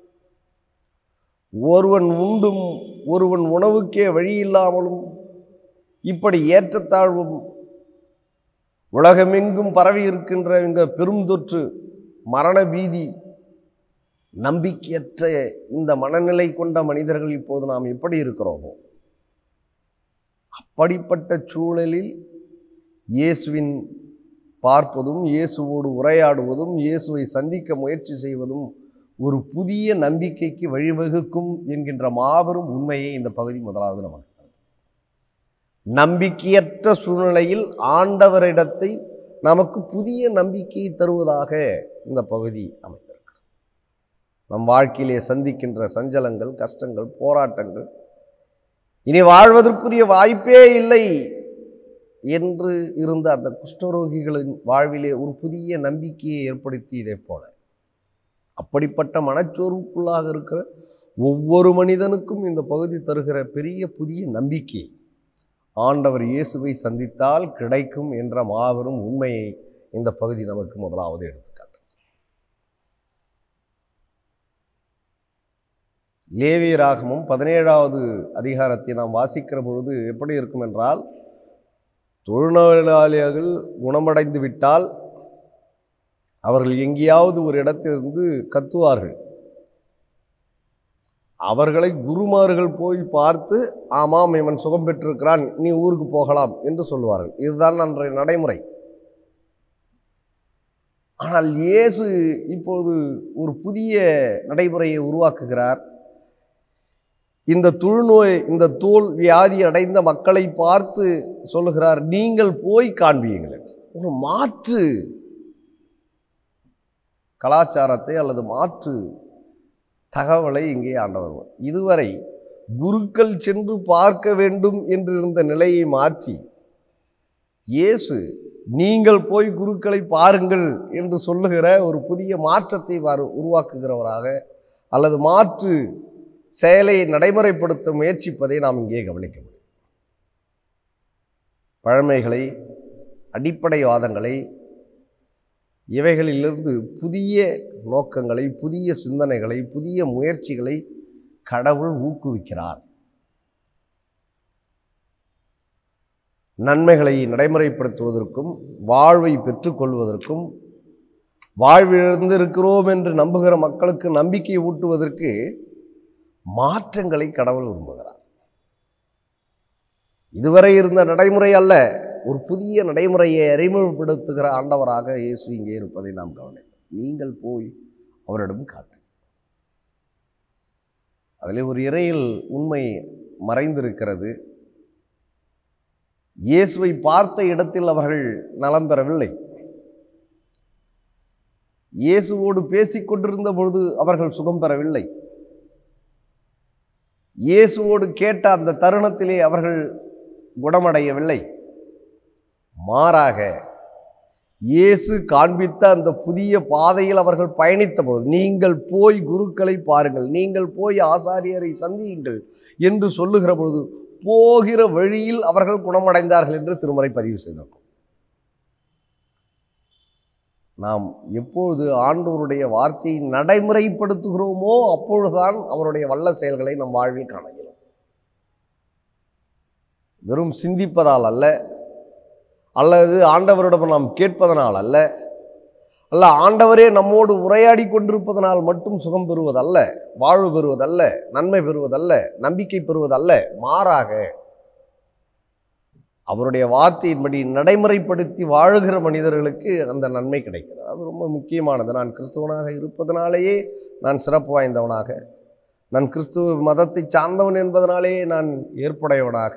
ஒருவன் உண்டும் ஒருவன் உணவுக்கே வழி இல்லாமலும், இப்படி ஏற்றத்தாழ்வும் உலகமெங்கும் பரவி இருக்கின்ற இந்த பெரும் தொற்று, மரண பீதி, நம்பிக்கையற்ற இந்த மனநிலை கொண்ட மனிதர்கள் இப்போது நாம் எப்படி இருக்கிறோமோ அப்படிப்பட்ட சூழலில் இயேசுவின் பார்ப்பதும், இயேசுவோடு உரையாடுவதும், இயேசுவை சந்திக்க முயற்சி செய்வதும் ஒரு புதிய நம்பிக்கைக்கு வழிவகுக்கும் என்கின்ற மாபெரும் உண்மையை இந்த பகுதி முதலாவது நமக்கு தரும். நம்பிக்கையற்ற சூழ்நிலையில் ஆண்டவரிடத்தை நமக்கு புதிய நம்பிக்கையை தருவதாக இந்த பகுதி அமைந்திருக்கிறது. நம் வாழ்க்கையிலே சந்திக்கின்ற சஞ்சலங்கள், கஷ்டங்கள், போராட்டங்கள், இனி வாழ்வதற்குரிய வாய்ப்பே இல்லை என்று இருந்த அந்த குஷ்டரோகிகளின் வாழ்விலே ஒரு புதிய நம்பிக்கையை ஏற்படுத்தியதை போல அப்படிப்பட்ட மனச்சோர்வுக்குள்ளாக இருக்கிற ஒவ்வொரு மனிதனுக்கும் இந்த பகுதி தருகிற பெரிய புதிய நம்பிக்கை ஆண்டவர் இயேசுவை சந்தித்தால் கிடைக்கும் என்ற மாபெரும் உண்மையை இந்த பகுதி நமக்கு முதலாவது எடுத்துக்காட்டு. லேவியராகமம் 17வது அதிகாரத்தை நாம் வாசிக்கிற பொழுது எப்படி இருக்கும் என்றால், தொழுநோயாளிகள் குணமடைந்து விட்டால் அவர்கள் எங்கேயாவது ஒரு இடத்திலிருந்து கத்துவார்கள். அவர்களை குருமார்கள் போய் பார்த்து, ஆமாம் இவன் சுகம் பெற்றிருக்கிறான், நீ ஊருக்கு போகலாம் என்று சொல்லுவார்கள். இதுதான் அன்றைய நடைமுறை. ஆனால் இயேசு இப்போது ஒரு புதிய நடைமுறையை உருவாக்குகிறார். இந்த தொழுநோய், இந்த தோல் வியாதி அடைந்த மக்களை பார்த்து சொல்லுகிறார், நீங்கள் போய் காண்பியுங்கள் என்று. ஒரு மாற்று கலாச்சாரத்தை அல்லது மாற்று தகவலை இங்கே ஆண்டவர், இதுவரை குருக்கள் சென்று பார்க்க வேண்டும் என்றிருந்த நிலையை மாற்றி இயேசு நீங்கள் போய் குருக்களை பாருங்கள் என்று சொல்லுகிற ஒரு புதிய மாற்றத்தை உருவாக்குகிறவராக அல்லது மாற்று செயலை நடைமுறைப்படுத்த முயற்சிப்பதை நாம் இங்கே கவனிக்க முடியும். பழமைகளை, அடிப்படைவாதங்களை, இவைகளிலிருந்து புதிய நோக்கங்களை, புதிய சிந்தனைகளை, புதிய முயற்சிகளை கடவுள் ஊக்குவிக்கிறார். நன்மைகளை நடைமுறைப்படுத்துவதற்கும் வாழ்வை பெற்றுக்கொள்வதற்கும் வாழ்விழந்து இருக்கிறோம் என்று நம்புகிற மக்களுக்கு நம்பிக்கை ஊட்டுவதற்கு மாற்றங்களை கடவுள் விரும்புகிறார். இதுவரை இருந்த நடைமுறை அல்ல, ஒரு புதிய நடைமுறையை அறிமுகப்படுத்துகிற ஆண்டவராக இயேசு இங்கே இருப்பதை நாம் கவனிக்கிறோம். நீங்கள் போய் அவரிடம் காட்டு. அதில் ஒரு இறையில் உண்மை மறைந்திருக்கிறது. இயேசுவை பார்த்த இடத்தில் அவர்கள் நலம் பெறவில்லை. இயேசுவோடு பேசிக்கொண்டிருந்த பொழுது அவர்கள் சுகம் பெறவில்லை. இயேசுவோடு கேட்ட அந்த தருணத்திலே அவர்கள் குணமடையவில்லை. மாறாக இயேசு காண்பித்த அந்த புதிய பாதையில் அவர்கள் பயணித்த பொழுது, நீங்கள் போய் குருக்களை பாருங்கள், நீங்கள் போய் ஆசாரியரை சந்தியுங்கள் என்று சொல்லுகிற பொழுது போகிற வழியில் அவர்கள் குணமடைந்தார்கள் என்று திருமறை பதிவு செய்திருக்கும். நாம் எப்பொழுது ஆண்டவருடைய வார்த்தையை நடைமுறைப்படுத்துகிறோமோ அப்பொழுதுதான் அவருடைய வல்ல செயல்களை நம் வாழ்வில் காண இயலும். வெறும் சிந்திப்பதால் அல்ல, அல்லது ஆண்டவரிடம் நாம் கேட்பதனால் அல்ல, அல்ல ஆண்டவரே நம்மோடு உரையாடி கொண்டிருப்பதனால் மட்டும் சுகம் பெறுவதல்ல, வாழ்வு பெறுவதல்ல, நன்மை பெறுவதல்ல, நம்பிக்கை பெறுவதல்ல. மாறாக அவருடைய வார்த்தையின்படி நடைமுறைப்படுத்தி வாழுகிற மனிதர்களுக்கு அந்த நன்மை கிடைக்கிறது. அது ரொம்ப முக்கியமானது. நான் கிறிஸ்தவனாக இருப்பதனாலேயே நான் சிறப்பு வாய்ந்தவனாக, நான் கிறிஸ்துவ மதத்தை சார்ந்தவன் என்பதனாலேயே நான் ஏற்புடையவனாக,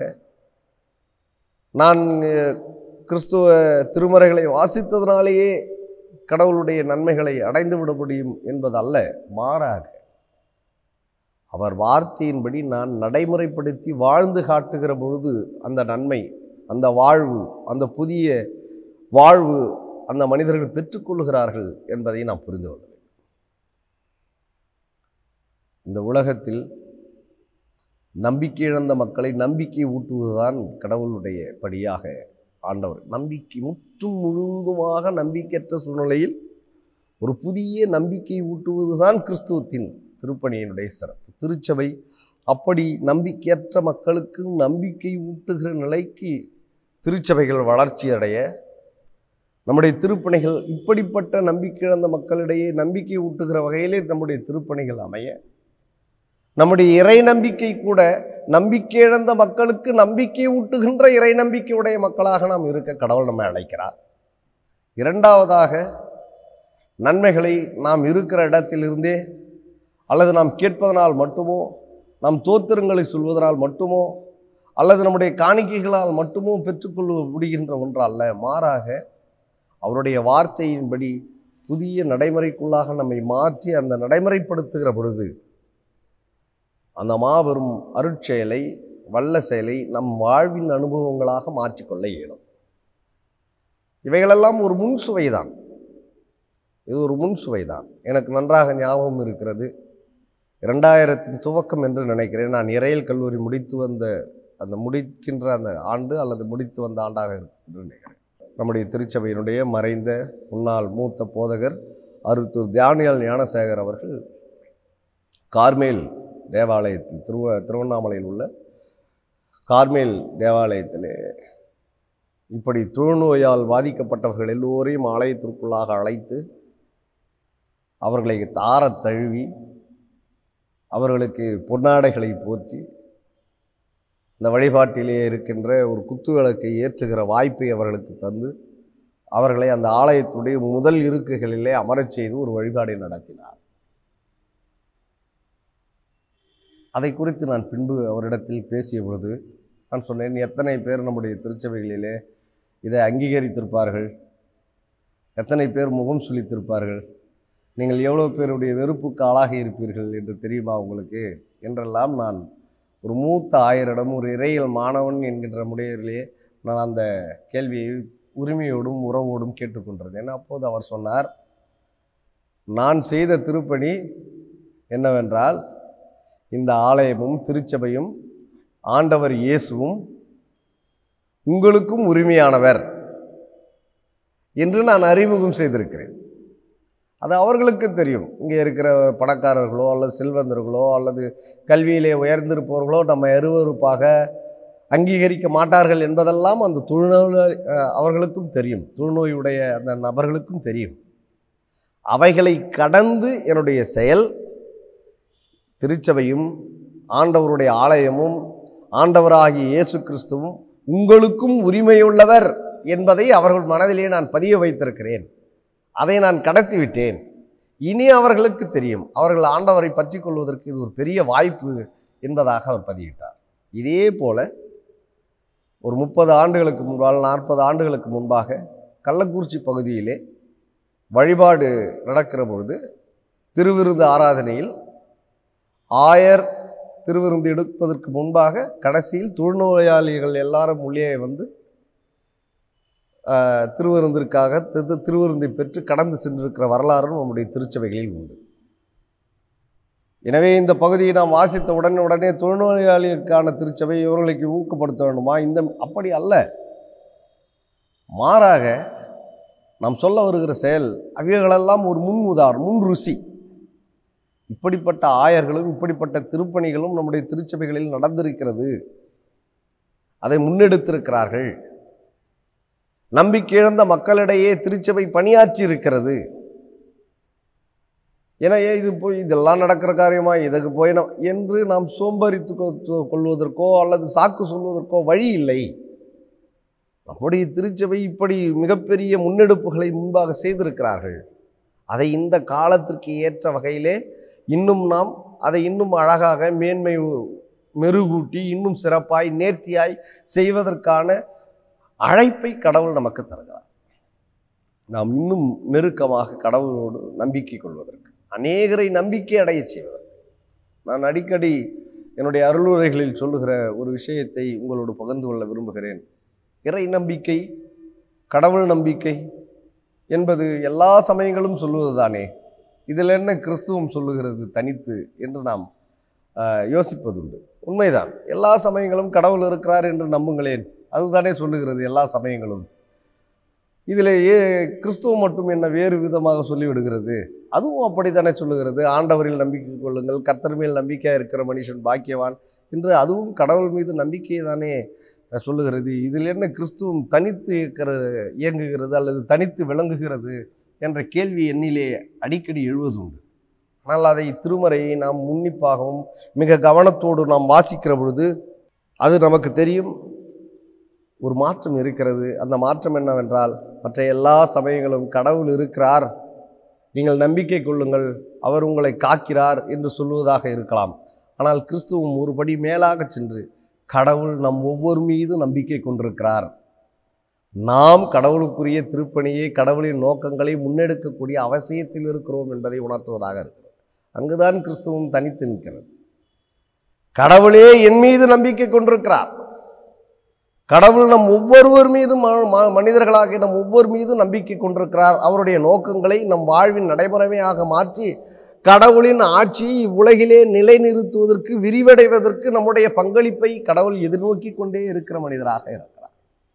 நான் கிறிஸ்துவ திருமறைகளை வாசித்ததனாலேயே கடவுளுடைய நன்மைகளை அடைந்து விட முடியும் என்பதல்ல. மாறாக அவர் வார்த்தையின்படி நான் நடைமுறைப்படுத்தி வாழ்ந்து காட்டுகிற பொழுது அந்த நன்மை, அந்த வாழ்வு, அந்த புதிய வாழ்வு அந்த மனிதர்கள் பெற்றுக்கொள்கிறார்கள் என்பதை நாம் புரிந்து கொள்ள வேண்டும். இந்த உலகத்தில் நம்பிக்கை இழந்த மக்களை நம்பிக்கை ஊட்டுவதுதான் கடவுளுடைய படியாக ஆண்டவர். நம்பிக்கை முற்றும் முழுவதுமாக நம்பிக்கையற்ற சூழ்நிலையில் ஒரு புதிய நம்பிக்கை ஊட்டுவதுதான் கிறிஸ்துவத்தின் திருப்பணியினுடைய சிறப்பு. திருச்சபை அப்படி நம்பிக்கையற்ற மக்களுக்கு நம்பிக்கை ஊட்டுகிற நிலைக்கு திருச்சபைகள் வளர்ச்சி அடைய, நம்முடைய திருப்பணிகள் இப்படிப்பட்ட நம்பிக்கை இழந்த மக்களிடையே நம்பிக்கை ஊட்டுகிற வகையிலே நம்முடைய திருப்பணிகள் அமைய, நம்முடைய இறை நம்பிக்கை கூட நம்பிக்கை இழந்த மக்களுக்கு நம்பிக்கை ஊட்டுகின்ற இறை நம்பிக்கையுடைய மக்களாக நாம் இருக்க கடவுள் நம்மை அழைக்கிறார். இரண்டாவதாக, நன்மைகளை நாம் இருக்கிற இடத்திலிருந்தே அல்லது நாம் கேட்பதனால் மட்டுமோ, நாம் தோத்திரங்களை சொல்வதனால் மட்டுமோ, அல்லது நம்முடைய காணிக்கைகளால் மட்டுமோ பெற்றுக்கொள்ள முடிகின்ற ஒன்றல்ல. மாறாக அவருடைய வார்த்தையின்படி புதிய நடைமுறைக்குள்ளாக நம்மை மாற்றி அந்த நடைமுறைப்படுத்துகிற பொழுது அந்த மாபெரும் அருட்செயலை, வல்ல செயலை நம் வாழ்வின் அனுபவங்களாக மாற்றிக்கொள்ள இயலும். இவைகளெல்லாம் ஒரு முன் சுவைதான். இது ஒரு முன் சுவைதான். எனக்கு நன்றாக ஞாபகம் இருக்கிறது, 2000 துவக்கம் என்று நினைக்கிறேன். நான் இறையியல் கல்லூரி முடிக்கின்ற அந்த ஆண்டு அல்லது முடித்து வந்த ஆண்டாக என்று நினைக்கிறேன். நம்முடைய திருச்சபையினுடைய மறைந்த முன்னாள் மூத்த போதகர் அருத்தூர் தியானியால் ஞானசேகர் அவர்கள் கார்மேல் தேவாலயத்தில் திருவண்ணாமலையில் உள்ள கார்மேல் தேவாலயத்திலே இப்படி தொழுநோயால் பாதிக்கப்பட்டவர்கள் எல்லோரையும் ஆலயத்திற்குள்ளாக அழைத்து அவர்களை தாரத் தழுவி அவர்களுக்கு பொன்னாடைகளை போற்றி இந்த வழிபாட்டிலே இருக்கின்ற ஒரு குத்துவிளக்கை ஏற்றுகிற வாய்ப்பை அவர்களுக்கு தந்து அவர்களை அந்த ஆலயத்துடைய முதல் இருக்கைகளிலே அமரச் செய்து ஒரு வழிபாடை நடத்தினார். அதை குறித்து நான் பின்பு அவரிடத்தில் பேசிய பொழுது நான் சொன்னேன், எத்தனை பேர் நம்முடைய திருச்சபைகளிலே இதை அங்கீகரித்திருப்பார்கள், எத்தனை பேர் முகம் சுளித்திருப்பார்கள், நீங்கள் எவ்வளோ பேருடைய வெறுப்புக்கு ஆளாகி இருப்பீர்கள் என்று தெரியுமா உங்களுக்கு என்றெல்லாம் நான் ஒரு மூத்த ஆயரிடம், ஒரு இறையியல் மாணவன் என்கின்ற முறையிலேயே நான் அந்த கேள்வியை உரிமையோடும் உறவோடும் கேட்டுக்கொண்டிருந்தேன். அப்போது அவர் சொன்னார், நான் செய்த திருப்பணி என்னவென்றால், இந்த ஆலயமும் திருச்சபையும் ஆண்டவர் இயேசுவும் உங்களுக்கும் உரிமையானவர் என்று நான் அறிமுகம் செய்திருக்கிறேன். அது அவர்களுக்கு தெரியும். இங்கே இருக்கிற பணக்காரர்களோ அல்லது செல்வந்தர்களோ அல்லது கல்வியிலே உயர்ந்திருப்பவர்களோ நம்ம அருவருப்பாக அங்கீகரிக்க மாட்டார்கள் என்பதெல்லாம் அந்த தொழுநோய் அவர்களுக்கும் தெரியும், தொழுநோயுடைய அந்த நபர்களுக்கும் தெரியும். அவைகளை கடந்து என்னுடைய செயல் திருச்சபையும் ஆண்டவருடைய ஆலயமும் ஆண்டவராகிய இயேசு கிறிஸ்துவும் உங்களுக்கும் உரிமையுள்ளவர் என்பதை அவர்கள் மனதிலே நான் பதிய வைத்திருக்கிறேன். அதை நான் கடத்திவிட்டேன். இனி அவர்களுக்கு தெரியும், அவர்கள் ஆண்டவரை பற்றி கொள்வதற்கு இது ஒரு பெரிய வாய்ப்பு என்பதாக அவர் பதிவிட்டார். இதே போல ஒரு 30 ஆண்டுகளுக்கு முன்பாக 40 ஆண்டுகளுக்கு முன்பாக கள்ளக்குறிச்சி பகுதியிலே வழிபாடு நடக்கிற பொழுது திருவிருந்து ஆராதனையில் ஆயர் திருவிருந்து எடுப்பதற்கு முன்பாக கடைசியில் தொழுநோயாளிகள் எல்லாரும் உள்ளே வந்து திருவிருந்திற்காக திருவிருந்தை பெற்று கடந்து சென்றிருக்கிற வரலாறும் நம்முடைய திருச்சபைகளில் உண்டு. எனவே இந்த பகுதியை நாம் வாசித்த உடனே தொழுநோயாளிகளுக்கான திருச்சபை இவர்களுக்கு ஊக்கப்படுத்த வேண்டுமா? அப்படி அல்ல. மாறாக நாம் சொல்ல வருகிற செயல் அவைகளெல்லாம் ஒரு முன் உதாரணம், முன் ருசி. இப்படிப்பட்ட ஆயர்களும் இப்படிப்பட்ட திருப்பணிகளும் நம்முடைய திருச்சபைகளில் நடந்திருக்கிறது. அதை முன்னெடுத்திருக்கிறார்கள். நம்பிக்கை இழந்த மக்களிடையே திருச்சபை பணியாற்றி இருக்கிறது. ஏன்னா இதெல்லாம் நடக்கிற காரியமா, இதுக்கு போய் என்று நாம் சோம்பரித்து கொள்வதற்கோ அல்லது சாக்கு சொல்வதற்கோ வழி இல்லை. நம்முடைய திருச்சபை இப்படி மிகப்பெரிய முன்னெடுப்புகளை முன்பாக செய்திருக்கிறார்கள். அதை இந்த காலத்திற்கு ஏற்ற வகையிலே இன்னும் நாம் அதை இன்னும் அழகாக மேன்மை மெருகூட்டி இன்னும் சிறப்பாய் நேர்த்தியாய் செய்வதற்கான அழைப்பை கடவுள் நமக்கு தருகிறார். நாம் இன்னும் நெருக்கமாக கடவுளோடு நம்பிக்கை கொள்வதற்கு, அநேகரை நம்பிக்கை அடைய செய்வதற்கு. நான் அடிக்கடி என்னுடைய அருளுரைகளில் சொல்லுகிற ஒரு விஷயத்தை உங்களோடு பகிர்ந்து கொள்ள விரும்புகிறேன். இறை நம்பிக்கை, கடவுள் நம்பிக்கை என்பது எல்லா சமயங்களும் சொல்லுவது தானே. இதில் என்ன கிறிஸ்துவம் சொல்லுகிறது தனித்து என்று நாம் யோசிப்பதுண்டு. உண்மைதான். எல்லா சமயங்களும் கடவுள் இருக்கிறார் என்று நம்புங்களேன், அதுதானே சொல்லுகிறது எல்லா சமயங்களும். இதிலேயே கிறிஸ்துவம் மட்டும் என்ன வேறு விதமாக சொல்லிவிடுகிறது? அதுவும் அப்படித்தானே சொல்லுகிறது. ஆண்டவரில் நம்பிக்கை கொள்ளுங்கள், கர்த்தர் மேல் நம்பிக்கையாக இருக்கிற மனுஷன் பாக்கியவான் என்று அதுவும் கடவுள் மீது நம்பிக்கையை தானே சொல்லுகிறது. இதில் என்ன கிறிஸ்துவம் தனித்து இயங்குகிறது அல்லது தனித்து விளங்குகிறது என்ற கேள்வி என்னிலே அடிக்கடி எழுவதுண்டு. ஆனால் அதை திருமறையை நாம் உன்னிப்பாகவும் மிக கவனத்தோடு நாம் வாசிக்கிற பொழுது அது நமக்கு தெரியும், ஒரு மாற்றம் இருக்கிறது. அந்த மாற்றம் என்னவென்றால், மற்ற எல்லா சமயங்களும் கடவுள் இருக்கிறார், நீங்கள் நம்பிக்கை கொள்ளுங்கள், அவர் உங்களை காக்கிறார் என்று சொல்வதாக இருக்கலாம். ஆனால் கிறிஸ்துவம் ஒரு படி மேலாக சென்று கடவுள் நம் ஒவ்வொரு மீது நம்பிக்கை கொண்டிருக்கிறார், நாம் கடவுளுக்குரிய திருப்பணியை, கடவுளின் நோக்கங்களை முன்னெடுக்கக்கூடிய அவசியத்தில் இருக்கிறோம் என்பதை உணர்த்துவதாக இருக்கிறது. அங்குதான் கிறிஸ்துவம் தனித்து நிற்கிறது. கடவுளே என் மீது நம்பிக்கை கொண்டிருக்கிறார், கடவுள் நம் ஒவ்வொருவர் மீதும் மனிதர்களாக நம் ஒவ்வொரு மீதும் நம்பிக்கை கொண்டிருக்கிறார். அவருடைய நோக்கங்களை நம் வாழ்வின் நடைமுறையாக மாற்றி கடவுளின் ஆட்சி இவ்வுலகிலே நிலைநிறுத்துவதற்கு, விரிவடைவதற்கு நம்முடைய பங்களிப்பை கடவுள் எதிர்நோக்கி கொண்டே இருக்கிற மனிதராக இருக்கிறார்.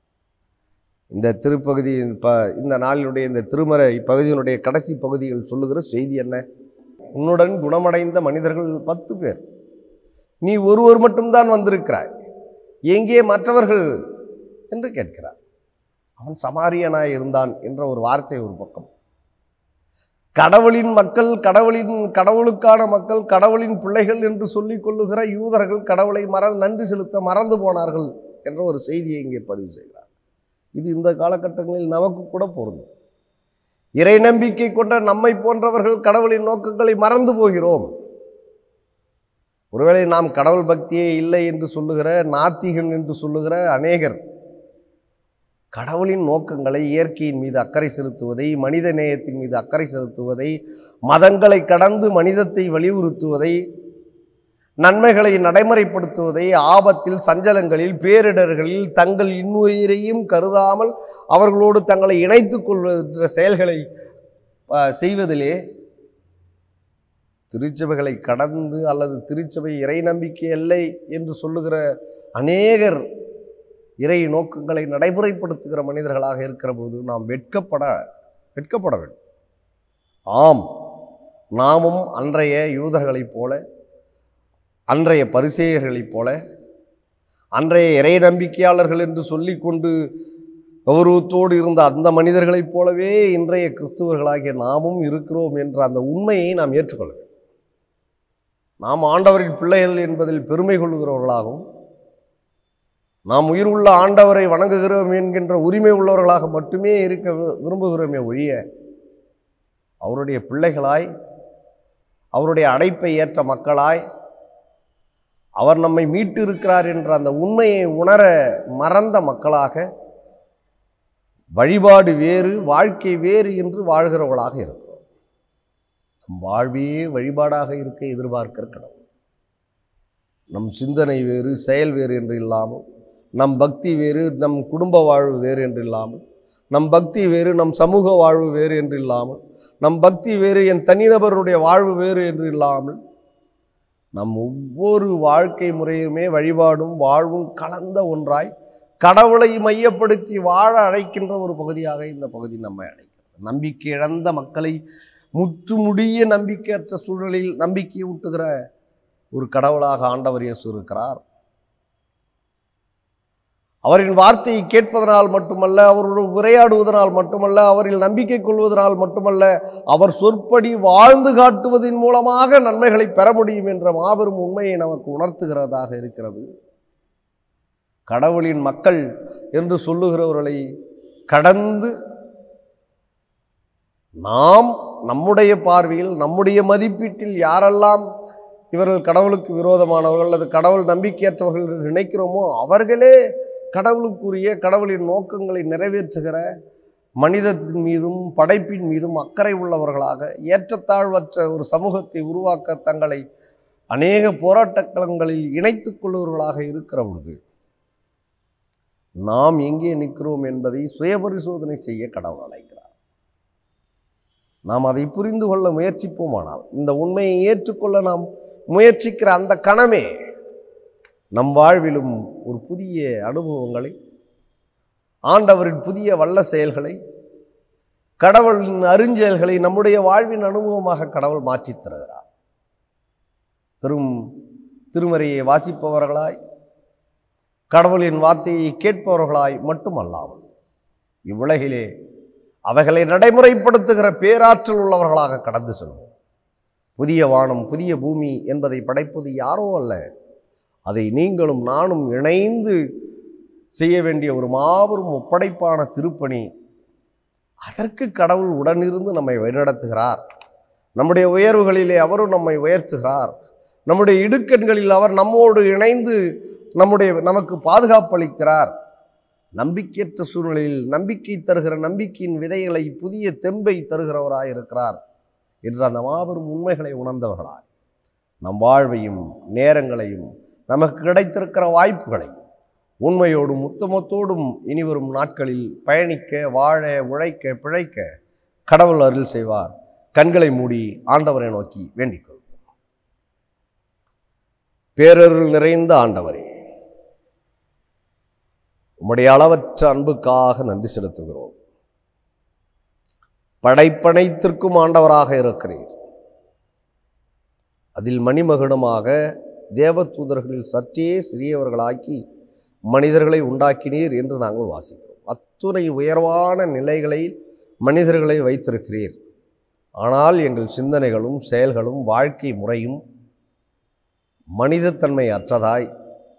இந்த திருப்பகுதி இந்த நாளினுடைய இந்த திருமறை பகுதியினுடைய கடைசி பகுதிகள் சொல்லுகிற செய்தி என்ன? உன்னுடன் குணமடைந்த மனிதர்கள் 10 பேர், நீ ஒருவர் மட்டும்தான் வந்திருக்கிறாய், எங்கே மற்றவர்கள் என்று கேட்கிறார். அவன் சமாரியனாய் இருந்தான் என்ற ஒரு வார்த்தை ஒரு பக்கம். கடவுளின் மக்கள், கடவுளுக்கான மக்கள், கடவுளின் பிள்ளைகள் என்று சொல்லிக் கொள்ளுகிற யூதர்கள் கடவுளை நன்றி செலுத்த மறந்து போனார்கள் என்ற ஒரு செய்தியை இங்கே பதிவு செய்கிறார். இது இந்த காலகட்டங்களில் நமக்கு கூட பொருந்தும். இறை நம்பிக்கை கொண்ட நம்மை போன்றவர்கள் கடவுளின் நோக்கங்களை மறந்து போகிறோம். ஒருவேளை நாம் கடவுள் பக்தியே இல்லை என்று சொல்லுகிற, நாத்திகன் என்று சொல்லுகிற அநேகர் கடவுளின் நோக்கங்களை, இயற்கையின் மீது அக்கறை செலுத்துவதை, மனித நேயத்தின் மீது அக்கறை செலுத்துவதை, மதங்களை கடந்து மனிதத்தை வலியுறுத்துவதை, நன்மைகளை நடைமுறைப்படுத்துவதை, ஆபத்தில், சஞ்சலங்களில், பேரிடர்களில் தங்கள் இன்னுயிரையும் கருதாமல் அவர்களோடு தங்களை இணைத்துக் கொள்கிற செயல்களை செய்வதிலே திருச்சபைகளை கடந்து அல்லது திருச்சபை இறை நம்பிக்கை இல்லை என்று சொல்லுகிற அநேகர் இறை நோக்கங்களை நடைமுறைப்படுத்துகிற மனிதர்களாக இருக்கிற போது நாம் வெட்கப்பட வேண்டும். ஆம், நாமும் அன்றைய யூதர்களைப் போல, அன்றைய பரிசேயர்களைப் போல, அன்றைய இறை நம்பிக்கையாளர்கள் என்று சொல்லிக்கொண்டு கௌரவத்தோடு இருந்த அந்த மனிதர்களைப் போலவே இன்றைய கிறிஸ்துவர்களாகிய நாமும் இருக்கிறோம் என்ற அந்த உண்மையை நாம் ஏற்றுக்கொள்ள வேண்டும். நாம் ஆண்டவரின் பிள்ளைகள் என்பதில் பெருமை கொள்ளுகிறவர்களாகவும், நாம் உயிர் உள்ள ஆண்டவரை வணங்குகிறோம் என்கின்ற உரிமை உள்ளவர்களாக மட்டுமே இருக்க விரும்புகிறோமே ஒழிய, அவருடைய பிள்ளைகளாய், அவருடைய அழைப்பை ஏற்ற மக்களாய், அவர் நம்மை மீட்டு இருக்கிறார் என்ற அந்த உண்மையை உணர மறந்த மக்களாக, வழிபாடு வேறு வாழ்க்கை வேறு என்று வாழ்கிறவர்களாக இருக்கிறோம். நம் வாழ்வே வழிபாடாக இருக்க எதிர்பார்க்கிற கடவுள், நம் சிந்தனை வேறு செயல் வேறு என்று இல்லாமல், நம் பக்தி வேறு நம் குடும்ப வாழ்வு வேறு என்று இல்லாமல், நம் பக்தி வேறு நம் சமூக வாழ்வு வேறு என்று இல்லாமல், நம் பக்தி வேறு என் தனிநபருடைய வாழ்வு வேறு என்று இல்லாமல், நம் ஒவ்வொரு வாழ்க்கை முறையுமே வழிபாடும் வாழ்வும் கலந்த ஒன்றாய் கடவுளை மையப்படுத்தி வாழ அழைக்கின்ற ஒரு பகுதியாக இந்த பகுதி நம்மை அழைக்கிறது. நம்பிக்கை இழந்த மக்களை முற்றுமுடிய நம்பிக்கையற்ற சூழலில் நம்பிக்கை ஊட்டுகிற ஒரு கடவுளாக ஆண்டவர் இயேசு இருக்கிறார். அவரின் வார்த்தையை கேட்பதனால் மட்டுமல்ல, அவரோடு உரையாடுவதனால் மட்டுமல்ல, அவரில் நம்பிக்கை கொள்வதனால் மட்டுமல்ல, அவர் சொற்படி வாழ்ந்து காட்டுவதன் மூலமாக நன்மைகளை பெற முடியும் என்ற மாபெரும் உண்மையை நமக்கு உணர்த்துகிறதாக இருக்கிறது. கடவுளின் மக்கள் என்று சொல்லுகிறவர்களை கடந்து நாம் நம்முடைய பார்வையில், நம்முடைய மதிப்பீட்டில் யாரெல்லாம் இவர்கள் கடவுளுக்கு விரோதமானவர்கள் அல்லது கடவுள் நம்பிக்கையற்றவர்கள் என்று நினைக்கிறோமோ அவர்களே கடவுளுக்குரிய, கடவுளின் நோக்கங்களை நிறைவேற்றுகிற, மனிதத்தின் மீதும் படைப்பின் மீதும் அக்கறை உள்ளவர்களாக, ஏற்றத்தாழ்வற்ற ஒரு சமூகத்தை உருவாக்க தங்களை அநேக போராட்டக்களங்களில் இணைத்துக் கொள்ளுவர்களாக இருக்கிற பொழுது நாம் எங்கே நிற்கிறோம் என்பதை சுயபரிசோதனை செய்ய கடவுள் அழைக்கிறார். நாம் அதை புரிந்து கொள்ள முயற்சிப்போமானால், இந்த உண்மையை ஏற்றுக்கொள்ள நாம் முயற்சிக்கிற அந்த கணமே நம் வாழ்விலும் ஒரு புதிய அனுபவங்களை, ஆண்டவரின் புதிய வல்ல செயல்களை, கடவுளின் அருஞ்செயல்களை நம்முடைய வாழ்வின் அனுபவமாக கடவுள் மாற்றித் தருகிறார். பெரும் திருமறையை வாசிப்பவர்களாய், கடவுளின் வார்த்தையை கேட்பவர்களாய் மட்டுமல்லாமல் இவ்வுலகிலே அவைகளை நடைமுறைப்படுத்துகிற பேராற்றல் உள்ளவர்களாக கடந்து செல்வோம். புதிய வானம் புதிய பூமி என்பதை படைப்பது யாரோ அல்ல, அதை நீங்களும் நானும் இணைந்து செய்ய வேண்டிய ஒரு மாபெரும் ஒப்படைப்பான திருப்பணி. அதற்கு கடவுள் உடனிருந்து நம்மை வழிநடத்துகிறார். நம்முடைய உயர்வுகளிலே அவரும் நம்மை உயர்த்துகிறார். நம்முடைய இடுக்கண்களில் அவர் நம்மோடு இணைந்து நமக்கு பாதுகாப்பளிக்கிறார். நம்பிக்கையற்ற சூழ்நிலையில் நம்பிக்கை தருகிற நம்பிக்கையின் விதைகளை, புதிய தெம்பை தருகிறவராயிருக்கிறார் என்ற அந்த மாபெரும் உண்மைகளை உணர்ந்தவர்களாய் நம் வாழ்வையும் நேரங்களையும், நமக்கு கிடைத்திருக்கிற வாய்ப்புகளை உண்மையோடும் உத்தமத்தோடும் இனிவரும் நாட்களில் பயணிக்க, வாழ, உழைக்க, பிழைக்க கடவுள் அருள் செய்வார். கண்களை மூடி ஆண்டவரை நோக்கி வேண்டிக் கொள்வோம். பேரருள் நிறைந்த ஆண்டவரே, உம்முடைய அளவற்ற அன்புக்காக நன்றி செலுத்துகிறோம். படைப்பனைத்திற்கும் ஆண்டவராக இருக்கிறீர். அதில் மணிமகுடமாக தேவதூதர்களில் சற்றே சிறியவர்களாக்கி மனிதர்களை உண்டாக்கினீர் என்று நாங்கள் வாசிக்கிறோம். அத்துணை உயர்வான நிலைகளில் மனிதர்களை வைத்திருக்கிறீர். ஆனால் எங்கள் சிந்தனைகளும் செயல்களும் வாழ்க்கை முறையும் மனிதத்தன்மை அற்றதாய்,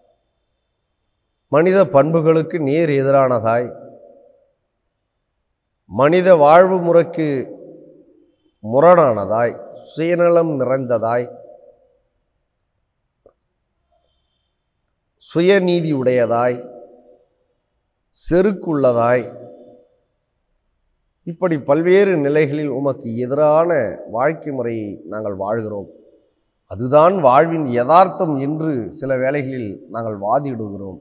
மனித பண்புகளுக்கு நேர் எதிரானதாய், மனித வாழ்வு முறைக்கு முரணானதாய், சுயநலம் நிறைந்ததாய், சுயநீதி உடையதாய், செருக்குள்ளதாய், இப்படி பல்வேறு நிலைகளில் உமக்கு எதிரான வாழ்க்கை முறையை நாங்கள் வாழ்கிறோம். அதுதான் வாழ்வின் யதார்த்தம் என்று சில வேளைகளில் நாங்கள் வாதிடுகிறோம்.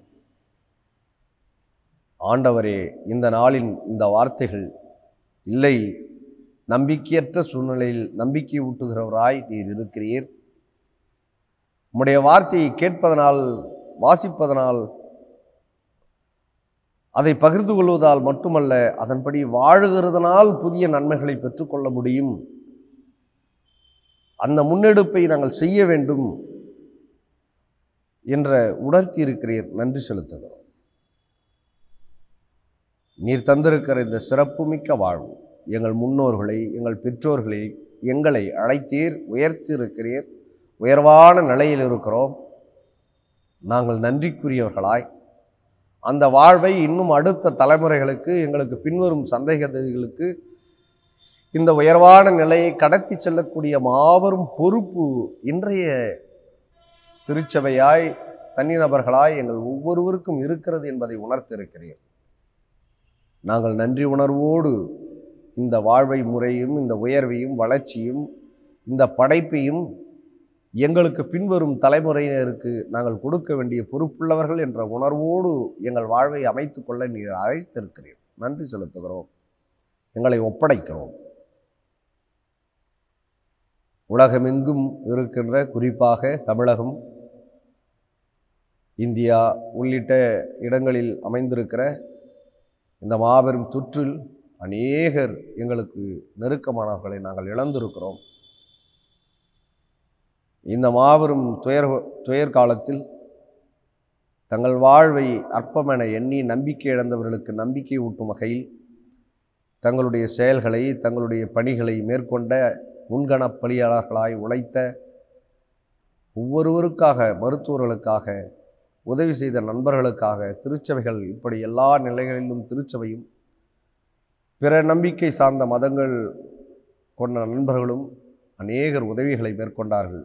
ஆண்டவரே, இந்த நாளின் இந்த வார்த்தைகள் இல்லை, நம்பிக்கையற்ற சூழ்நிலையில் நம்பிக்கை ஊட்டுகிறவராய் நீர் இருக்கிறீர். உம்முடைய வார்த்தையை கேட்பதனால், வாசிப்பதனால், அதை பகிர்ந்து கொள்வதால் மட்டுமல்ல, அதன்படி வாழுகிறதனால் புதிய நன்மைகளை பெற்றுக்கொள்ள முடியும். அந்த முன்னெடுப்பை நாங்கள் செய்ய வேண்டும் என்ற உணர்த்தி இருக்கிறீர். நன்றி செலுத்துகிறோம். நீர் தந்திருக்கிற இந்த சிறப்புமிக்க வாழ்வு, எங்கள் முன்னோர்களை, எங்கள் பெற்றோர்களை, எங்களை அழைத்தீர், உயர்த்தி இருக்கிறீர். உயர்வான நிலையில் இருக்கிறோம். நாங்கள் நன்றிக்குரியவர்களாய் அந்த வாழ்வை இன்னும் அடுத்த தலைமுறைகளுக்கு, எங்களுக்கு பின்வரும் சந்தேகங்களுக்கு இந்த உயர்வான நிலையை கடத்தி செல்லக்கூடிய மாபெரும் பொறுப்பு இன்றைய திருச்சபையாய், தனிநபர்களாய் எங்கள் ஒவ்வொருவருக்கும் இருக்கிறது என்பதை உணர்த்திருக்கிறீர். நாங்கள் நன்றி உணர்வோடு இந்த வாழ்வை முறையும், இந்த உயர்வையும், வளர்ச்சியும், இந்த படைப்பையும் எங்களுக்கு பின்வரும் தலைமுறையினருக்கு நாங்கள் கொடுக்க வேண்டிய பொறுப்புள்ளவர்கள் என்ற உணர்வோடு எங்கள் வாழ்வை அமைத்து கொள்ள நீர் அழைத்திருக்கிறீர். நன்றி செலுத்துகிறோம். எங்களை ஒப்படைக்கிறோம். உலகமெங்கும் இருக்கின்ற, குறிப்பாக தமிழகம், இந்தியா உள்ளிட்ட இடங்களில் அமைந்திருக்கிற இந்த மாபெரும் தொற்றில் அநேகர் எங்களுக்கு நெருக்கமானவர்களை நாங்கள் இழந்திருக்கிறோம். இந்த மாபெரும் துயர் காலத்தில் தங்கள் வாழ்வை அற்பமென எண்ணி நம்பிக்கை இழந்தவர்களுக்கு நம்பிக்கை ஊட்டும் வகையில் தங்களுடைய செயல்களை, தங்களுடைய பணிகளை மேற்கொண்ட முன்கணப் பணியாளர்களாய் உழைத்த ஒவ்வொருவருக்காக, மருத்துவர்களுக்காக, உதவி செய்த நண்பர்களுக்காக, திருச்சபைகள், இப்படி எல்லா நிலைகளிலும் திருச்சபையும் பிற நம்பிக்கை சார்ந்த மதங்கள் கொண்ட நண்பர்களும் அநேகர் உதவிகளை மேற்கொண்டார்கள்.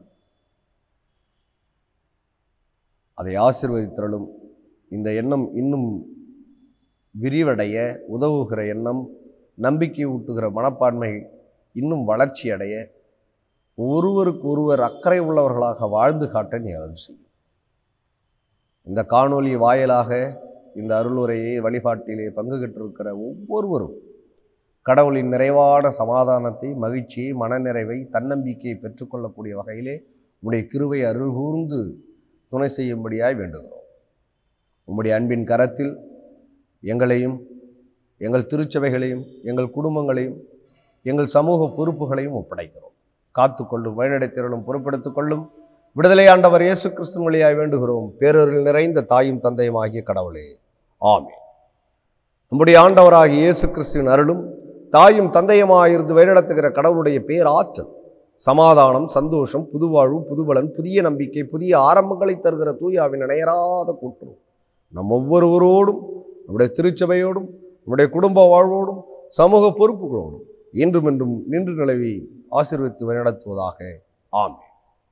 அதை ஆசீர்வதித்தருளும். இந்த எண்ணம் இன்னும் விரிவடைய உதவுகிற எண்ணம், நம்பிக்கை ஊட்டுகிற மனப்பான்மை இன்னும் வளர்ச்சி அடைய, ஒருவருக்கு ஒருவர் அக்கறை உள்ளவர்களாக வாழ்ந்து காட்ட நீ அருள் செய்யும். இந்த காணொலி வாயிலாக இந்த அருளுரையை வழிபாட்டிலே பங்கு பெற்றிருக்கிற ஒவ்வொருவரும் கடவுளின் நிறைவான சமாதானத்தை, மகிழ்ச்சியை, மனநிறைவை, தன்னம்பிக்கையை பெற்றுக்கொள்ளக்கூடிய வகையிலே உடைய கிருபை அருள் கூர்ந்து துணை செய்யும்படியாய் வேண்டுகிறோம். உம்முடைய அன்பின் கரத்தில் எங்களையும் எங்கள் திருச்சபைகளையும் எங்கள் குடும்பங்களையும் எங்கள் சமூக பொறுப்புகளையும் ஒப்படைக்கிறோம். காத்துக்கொள்ளும், வழிநடத்திலும், பொறுப்பெடுத்துக் கொள்ளும். விடுதலை ஆண்டவர் இயேசு கிறிஸ்துவின் வழியாய் வேண்டுகிறோம். பேரருள் நிறைந்த தாயும் தந்தையும் ஆகிய கடவுளே, ஆமென். நம்முடைய ஆண்டவராகிய இயேசு கிறிஸ்துவின் அருளும் தாயும் தந்தையுமாயிருந்து வழிநடத்துகிற கடவுளுடைய பேராற்றல், சமாதானம், சந்தோஷம், புதுவாழ்வு, புதுபலன், புதிய நம்பிக்கை, புதிய ஆரம்பங்களை தருகிற தூயாவின் இணையராத கூற்று நம் ஒவ்வொருவரோடும், நம்முடைய திருச்சபையோடும், நம்முடைய குடும்ப வாழ்வோடும், சமூக பொறுப்புகளோடும் இன்றும் என்றும் நின்று நிலவி ஆசீர்வதித்து வழிநடத்துவதாக. ஆமென்.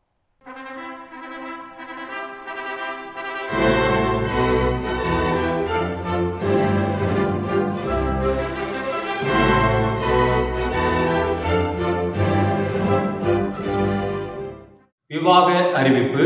விவாக அறிவிப்பு.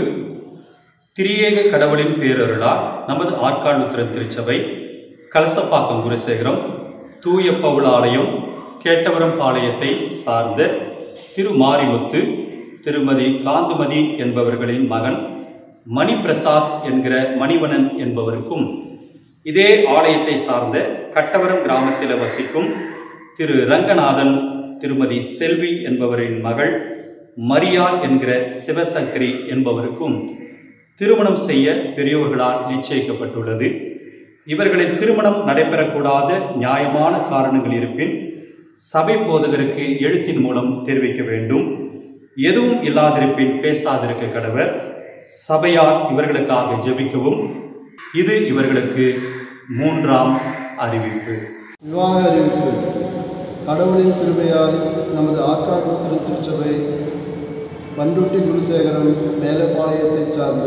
திரியேக கடவுளின் பேரருளால் நமது ஆற்காடு லுத்திரன் திருச்சபை, கலசப்பாக்கம் குருசேகரம், தூய பவுல் ஆலயம், கேட்டவரம் பாளையத்தை சார்ந்த திரு மாரிமுத்து, திருமதி காந்துமதி என்பவர்களின் மகன் மணிபிரசாத் என்கிற மணிவணன் என்பவருக்கும், இதே ஆலயத்தை சார்ந்த கட்டவரம் கிராமத்தில் வசிக்கும் திரு ரங்கநாதன், திருமதி செல்வி என்பவரின் மகள் மரியாள் என்கிற சிவசங்கரி என்பவருக்கும் திருமணம் செய்ய பெரியோர்களால் நிச்சயிக்கப்பட்டுள்ளது. இவர்களின் திருமணம் நடைபெறக்கூடாத நியாயமான காரணங்கள் இருப்பின் சபை போதகருக்கு எழுத்தின் மூலம் தெரிவிக்க வேண்டும். எதுவும் இல்லாதிருப்பின் பேசாதிருக்க கடவர். சபையார் இவர்களுக்காக ஜெபிக்கவும். இது இவர்களுக்கு 3ஆம் அறிவிப்பு. விவாக அறிவிப்பு. கடவுளின் கிருபையால் நமது ஆற்காடு லுத்திரன் திருச்சபை பண்ருட்டி குருசேகரம் மேலப்பாளையத்தைச் சார்ந்த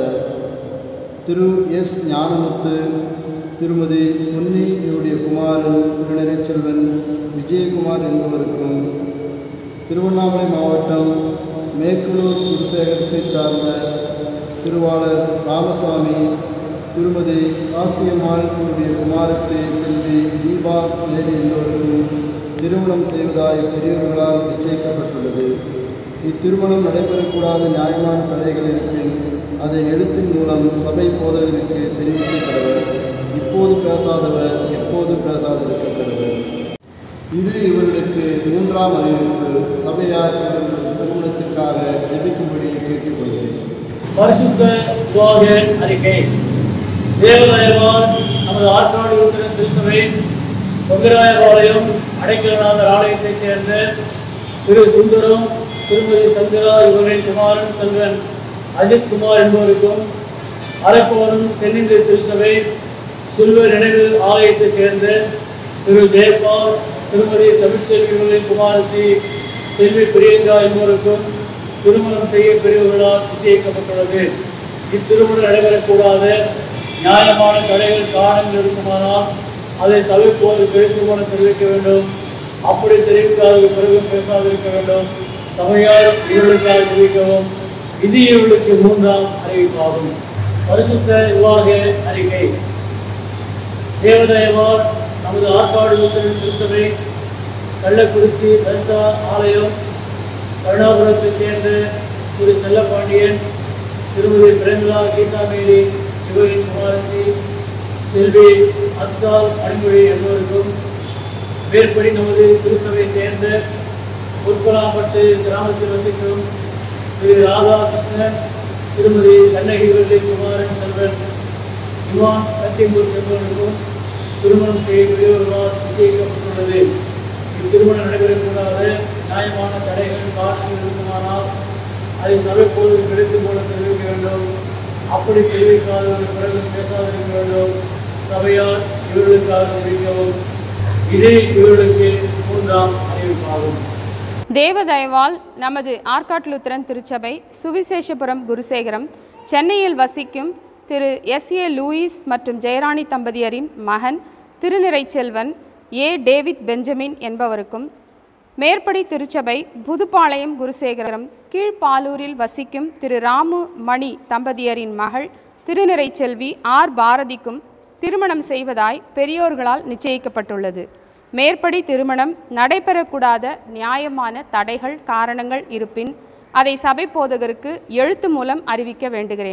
திரு எஸ் ஞானமுத்து, திருமதி பொன்னியுடைய குமாரன் திருநிறைச்செல்வன் விஜயகுமார் என்பவருக்கும், திருவண்ணாமலை மாவட்டம் மேற்குளூர் குருசேகரத்தைச் சார்ந்த திருவாளர் ராமசாமி, திருமதி காசியம்மாள் இவருடைய குமாரத்தை செல்வி தீபா மேரி என்பவருக்கும் திருமணம் செய்வதாய் பெரியவர்களால் நிச்சயிக்கப்பட்டுள்ளது. இத்திருமணம் நடைபெறக்கூடாத நியாயமான தடைகள் இருப்பின் அதை எழுத்தின் மூலம் சபை போதகருக்கு தெரிவிக்க கடவர். இப்போது பேசாதவர் எப்போதும் பேசாதிருக்க கடவர். இது இவர்களுக்கு 3ஆம் அறிவிப்பு. சபையார் இவர்களது திருமணத்திற்காக ஜெபிக்கும்படி கேட்டுக்கொள்கிறேன். பரிசுத்த விவாக அறிக்கை. தேவதயவான் நமது ஆற்காடு லுத்திரன் திருச்சபை பொங்கராயபாளையம் அடைக்கலநாதர் ஆலயத்தைச் சேர்ந்த திரு சுந்தரம், திருமதி சந்திரா இவரின் குமாரன் செல்வன் அஜித் குமார் என்பவருக்கும், அரக்கோணம் தென்னிந்திய திருச்சபை சில்வர் நினைவு ஆலயத்தைச் சேர்ந்த திரு ஜெயபால், திருமதி தமிழ்ச்செல்வி இவரின் குமாரத்தி செல்வி பிரியங்கா என்பவருக்கும் திருமணம் செய்ய பெரியவர்களால் நிச்சயிக்கப்பட்டுள்ளது. இத்திருமணம் நடைபெறக்கூடாத நியாயமான தடைகள் காரணங்கள் இருக்குமானால் அதை சபை போதகருக்கு எழுத்து மூலம் தெரிவிக்க வேண்டும். அப்படி தெரிவிக்காத பிறகு பேசாதிருக்க வேண்டும். சபையார் இவர்களுக்காக தெரிவிக்கவும். இது இவர்களுக்கு 3ஆம் அறிவிப்பாகும். பரிசுத்த விவாக அறிக்கை. தேவதயவான் நமது ஆற்காடு லுத்திரன் திருச்சபை கள்ளக்குறிச்சி தரிசா ஆலயம் கருணாபுரத்தைச் சேர்ந்த திரு செல்லப்பாண்டியன், திருமதி பிரேமலா கீதாமேரி இவரின் குமாரத்தி செல்வி அப்சால் அடிமொழி என்பவருக்கும், மேற்படி நமது திருச்சபையை சேர்ந்த பொற்பலாம்பட்டு கிராமத்தில் வசிக்கும் திரு ராதாகிருஷ்ணன், திருமதி கண்ணகி இவர்களின் குமாரன் செல்வன் இவான் சத்தியமூர் என்பவருக்கும் திருமணம் செய்ய பெரியவர்களால் நிச்சயிக்கப்பட்டுள்ளது. இத்திருமணம் நடைபெறக்கூடாத நியாயமான தடைகள் காரணங்கள் இருக்குமானால் அதை சபை போதகருக்கு எழுத்து மூலம் தெரிவிக்க வேண்டும். அப்படி தெரிவிக்காதவர்கள் பிறகு பேசாதிருக்க வேண்டும். சபையார் இவர்களுக்காக தெரிவிக்கவும். இது இவர்களுக்கு 3ஆம் அறிவிப்பாகும். தேவதயவால் நமது ஆற்காடு லுத்திரன் திருச்சபை சுவிசேஷபுரம் குருசேகரம் சென்னையில் வசிக்கும் திரு எஸ்.ஏ. லூயிஸ் மற்றும் ஜெயராணி தம்பதியரின் மகன் திருநிறைச்செல்வன் ஏ. டேவிட் பெஞ்சமின் என்பவருக்கும், மேற்படி திருச்சபை புதுப்பாளையம் குருசேகரம் கீழ்ப்பாலூரில் வசிக்கும் திரு ராமு மணி தம்பதியரின் மகள் திருநிறைச்செல்வி ஆர். பாரதிக்கும் திருமணம் செய்வதாய் பெரியோர்களால் நிச்சயிக்கப்பட்டுள்ளது. மேற்படி திருமணம் நடைபெறக்கூடாத நியாயமான தடைகள் காரணங்கள் இருப்பின் அதை சபை போதகருக்கு எழுத்து மூலம் அறிவிக்க வேண்டுகிறேன்.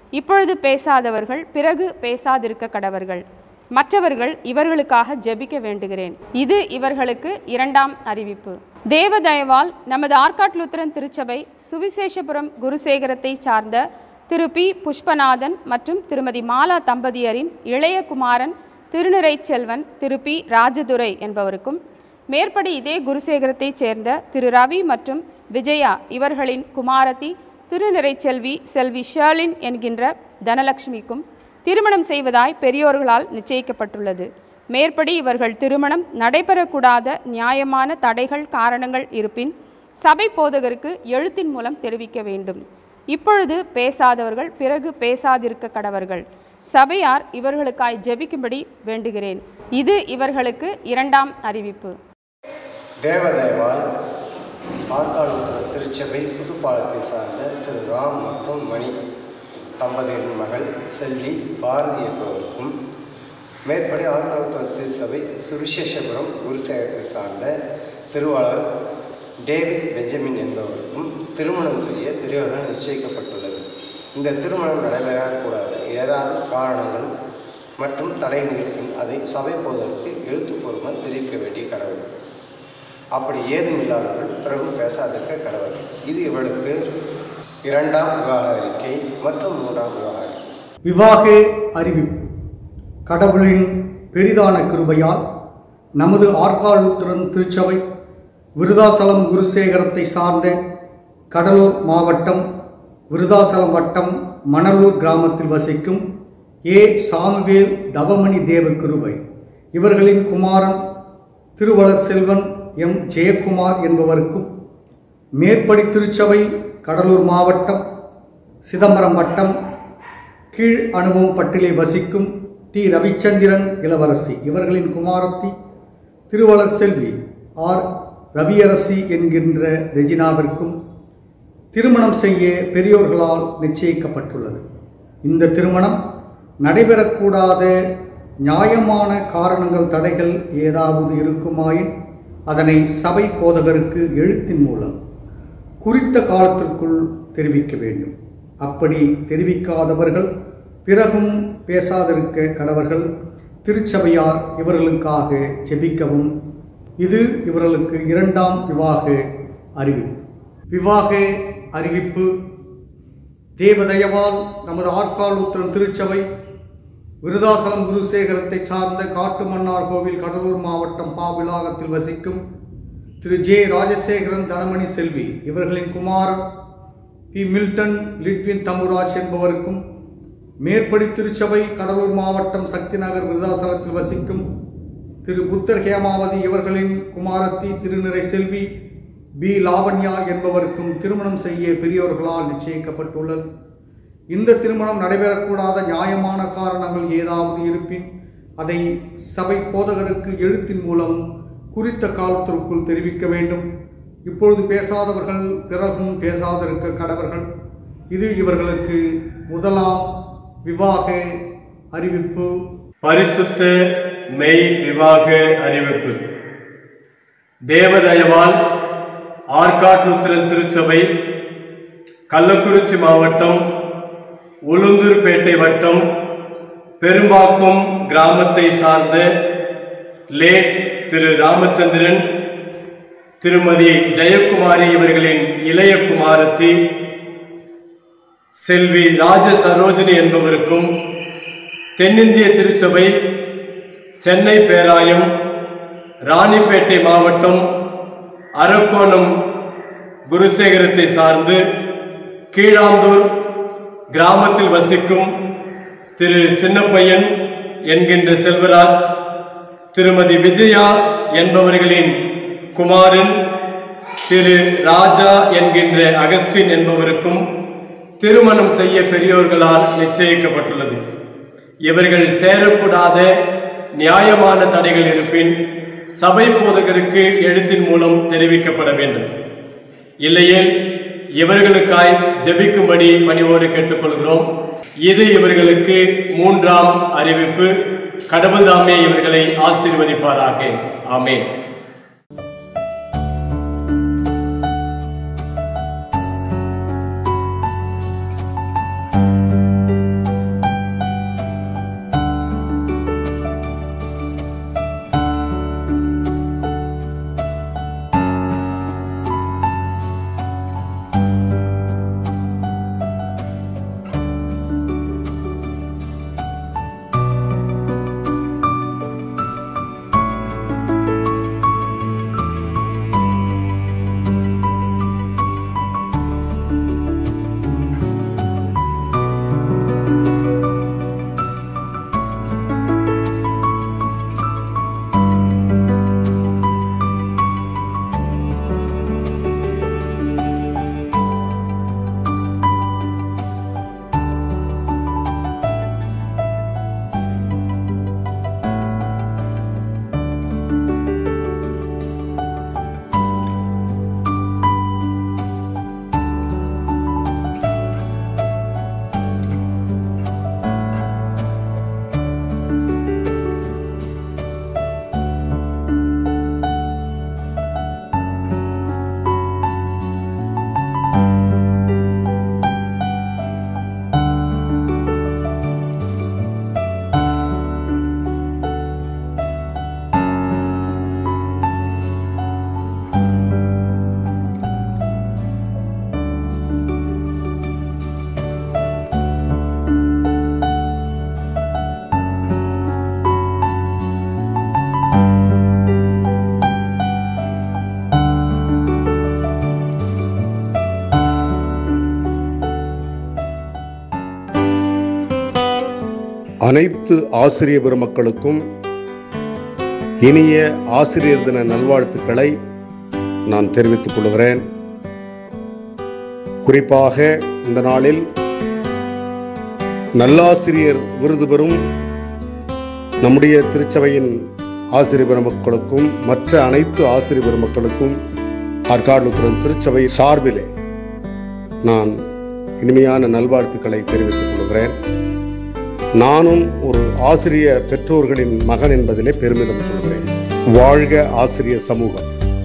இப்பொழுது பேசாதவர்கள் பிறகு பேசாதிருக்க கடவர்கள். மற்றவர்கள் இவர்களுக்காக ஜெபிக்க வேண்டுகிறேன். இது இவர்களுக்கு இரண்டாம் அறிவிப்பு. தேவதயவால் நமது ஆற்காட்டு லூத்தரன் திருச்சபை சுவிசேஷபுரம் குருசேகரத்தை சார்ந்த திரு பி. புஷ்பநாதன் மற்றும் திருமதி மாலா தம்பதியரின் இளைய குமாரன் திருநிறை செல்வன் திரு பி. ராஜதுரை என்பவருக்கும், மேற்படி இதே குருசேகரத்தைச் சேர்ந்த திரு ரவி மற்றும் விஜயா இவர்களின் குமாரத்தி திருநிறை செல்வி ஷர்லின் என்கின்ற தனலட்சுமிக்கும் திருமணம் செய்வதாய் பெரியோர்களால் நிச்சயிக்கப்பட்டுள்ளது. மேற்படி இவர்கள் திருமணம் நடைபெறக்கூடாத நியாயமான தடைகள் காரணங்கள் இருப்பின் சபை போதகருக்கு எழுத்தின் மூலம் தெரிவிக்க வேண்டும். இப்பொழுது பேசாதவர்கள் பிறகு பேசாதிருக்க கடவர்கள். சபையார் இவர்களுக்காய் ஜெபிக்கும்படி வேண்டுகிறேன். இது இவர்களுக்கு இரண்டாம் அறிவிப்பு. தேவதயவால் ஆற்காடு திருச்சபை புதுப்பாலத்தை சார்ந்த திரு ராம் மற்றும் மணி தம்பதியின் மகள் செல்வி பாரதி என்பவருக்கும், மேற்படி ஆற்காடு திருச்சபை சுவிசேஷபுரம் குருசேகரத்தை சார்ந்த திருவாளர் டேவிட் பெஞ்சமின் என்பவருக்கும் திருமணம் செய்ய பெரியவர்கள் நிச்சயிக்கப்பட்டுள்ளது. இந்த திருமணம் நடைபெறக்கூடாது ஏதாவது காரணங்கள் மற்றும் தடை இருப்பின் அதை சபை போவதற்கு எழுத்துப்பூர்வமாக தெரிவிக்க வேண்டிய கடவுள். அப்படி ஏதும் இல்லாதவர்கள் பிறகு பேசாதிருக்க கடவுள். இது இவர்களுக்கு இரண்டாம் விவாக அறிக்கை மற்றும் மூன்றாம் விவாக அறிக்கை. விவாக அறிவிப்பு. கடவுளின் பெரிதான கிருபையால் நமது ஆற்காடு லூத்தரன் திருச்சபை விருதாசலம் குருசேகரத்தை சார்ந்த கடலூர் மாவட்டம் விருதாசலம் வட்டம் மணலூர் கிராமத்தில் வசிக்கும் ஏ. சாமுவேல் தவமணி தேவ கிருபை இவர்களின் குமாரன் திருவளர் செல்வன் எம். ஜெயக்குமார் என்பவருக்கும், மேற்படி திருச்சபை கடலூர் மாவட்டம் சிதம்பரம் வட்டம் கீழ் அனுபவம் பட்டிலை வசிக்கும் டி. ரவிச்சந்திரன் இளவரசி இவர்களின் குமாரத்தி திருவளர் செல்வி ஆர். ரவியரசி என்கின்ற ரெஜினாவிற்கும் திருமணம் செய்ய பெரியோர்களால் நிச்சயிக்கப்பட்டுள்ளது. இந்த திருமணம் நடைபெறக்கூடாத நியாயமான காரணங்கள் தடைகள் ஏதாவது இருக்குமாயின் அதனை சபை போதகருக்கு எழுத்தின் மூலம் குறித்த காலத்திற்குள் தெரிவிக்க வேண்டும். அப்படி தெரிவிக்காதவர்கள் பிறகும் பேசாதிருக்க கடவர்கள். திருச்சபையார் இவர்களுக்காக ஜெபிக்கவும். இது இவர்களுக்கு இரண்டாம் விவாக அறிவிப்பு. விவாக அறிவிப்பு. தேவதயவால் நமது ஆற்காடு லூத்தரன் திருச்சபை விருதாசலம் குருசேகரத்தை சார்ந்த காட்டுமன்னார் கோவில் கடலூர் மாவட்டம் பாவிலாகத்தில் வசிக்கும் திரு ஜே. ராஜசேகரன் தனமணி செல்வி இவர்களின் குமாரர் பி. மில்டன் லிட்வின் தம்புராஜ் என்பவருக்கும், மேற்படி திருச்சபை கடலூர் மாவட்டம் சக்தி நகர் விருதாசலத்தில் வசிக்கும் திரு புத்தர் ஹேமாவதி இவர்களின் குமாரத்தி திருநிறை செல்வி பி. லாவண்யா என்பவருக்கும் திருமணம் செய்ய பெரியோர்களால் நிச்சயிக்கப்பட்டுள்ளது. இந்த திருமணம் நடைபெறக்கூடாத நியாயமான காரணங்கள் ஏதாவது இருப்பின் அதை சபை போதகருக்கு எழுத்தின் மூலம் குறித்த காலத்திற்குள் தெரிவிக்க வேண்டும். இப்பொழுது பேசாதவர்கள் பிறகும் பேசாதிருக்க கடவர்கள். இது இவர்களுக்கு முதலாம் விவாக அறிவிப்பு. பரிசுத்த மெய் விவாக அறிவிப்பு. தேவதயவால் ஆற்காடு லூத்தரன் திருச்சபை கள்ளக்குறிச்சி மாவட்டம் உளுந்தூர்பேட்டை வட்டம் பெரும்பாக்கம் கிராமத்தை சார்ந்த லேட் திரு ராமச்சந்திரன் திருமதி ஜெயக்குமாரி இவர்களின் இளைய குமாரத்தி செல்வி ராஜ சரோஜினி என்பவருக்கும், தென்னிந்திய திருச்சபை சென்னை பேராயம் ராணிப்பேட்டை மாவட்டம் அரக்கோணம் குருசேகரத்தை சார்ந்து கீழாந்தூர் கிராமத்தில் வசிக்கும் திரு சின்னப்பையன் என்கின்ற செல்வராஜ், திருமதி விஜயா என்பவர்களின் குமாரன் திரு ராஜா என்கின்ற அகஸ்டின் என்பவருக்கும் திருமணம் செய்ய பெரியோர்களால் நிச்சயிக்கப்பட்டுள்ளது. இவர்கள் சேரக்கூடாத நியாயமான தடைகள் இருப்பின் சபை போதகருக்கு எழுத்தின் மூலம் தெரிவிக்கப்பட வேண்டும். இல்லையேல் இவர்களுக்காய் ஜெபிக்கும்படி பணிவோடு கேட்டுக்கொள்கிறோம். இது இவர்களுக்கு மூன்றாம் அறிவிப்பு. கடவுள் தாமே இவர்களை ஆசீர்வதிப்பாராக. ஆமென். அனைத்து ஆசிரிய பெருமக்களுக்கும் இனிய ஆசிரியர் தின நல்வாழ்த்துக்களை நான் தெரிவித்துக் கொள்கிறேன். குறிப்பாக இந்த நாளில் நல்லாசிரியர் விருது பெறும் நம்முடைய திருச்சபையின் ஆசிரியர் பெருமக்களுக்கும் மற்ற அனைத்து ஆசிரியர் பெருமக்களுக்கும் ஆற்காடு லுத்தரன் திருச்சபை சார்பிலே நான் இனிமையான நல்வாழ்த்துக்களை தெரிவித்துக் கொள்கிறேன். நானும் ஒரு ஆசிரிய பெற்றோர்களின் மகன் என்பதிலே பெருமிதம் கொள்கிறேன். வாழ்க ஆசிரிய சமூகம்.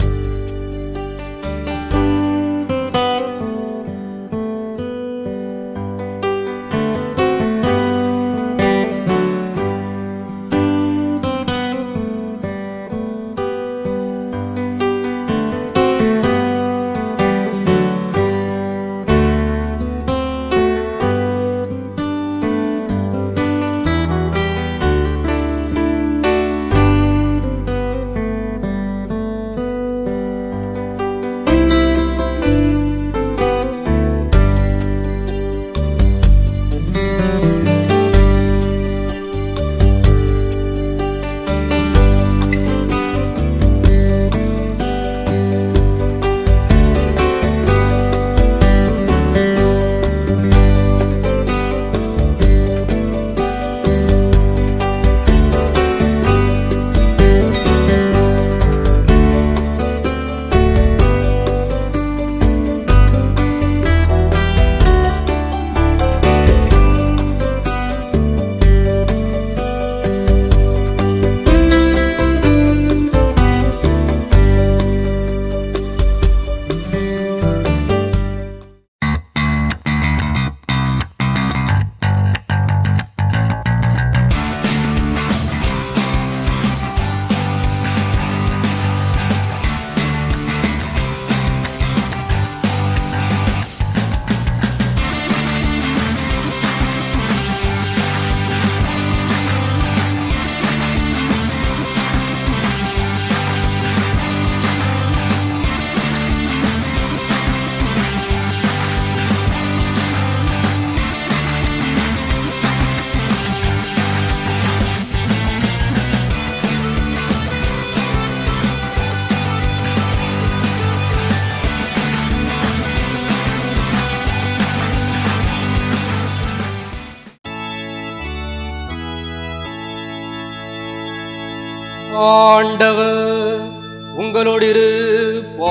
ஆண்டவர் உங்களோடு இருப்பாராக.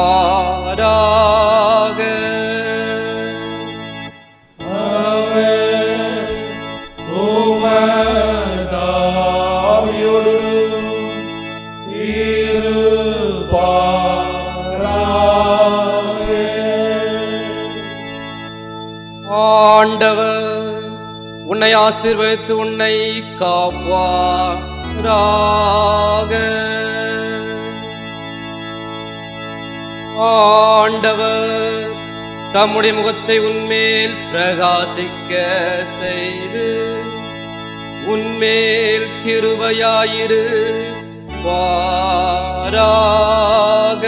ஆண்டவர் உன்னை ஆசீர்வதித்து உன்னை காப்பாராக. ஆண்டவர் தம்முடைய முகத்தை உன்மேல் பிரகாசிக்க செய்து உன்மேல் கிருபையாயிரு பாராக.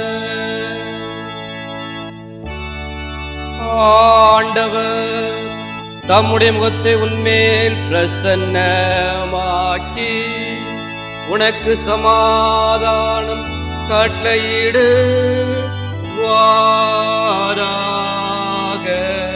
ஆண்டவர் தம்முடைய முகத்தை உன்மேல் பிரசன்னமாக்கி உனக்கு சமாதானம் கட்டளையிடு வாராக.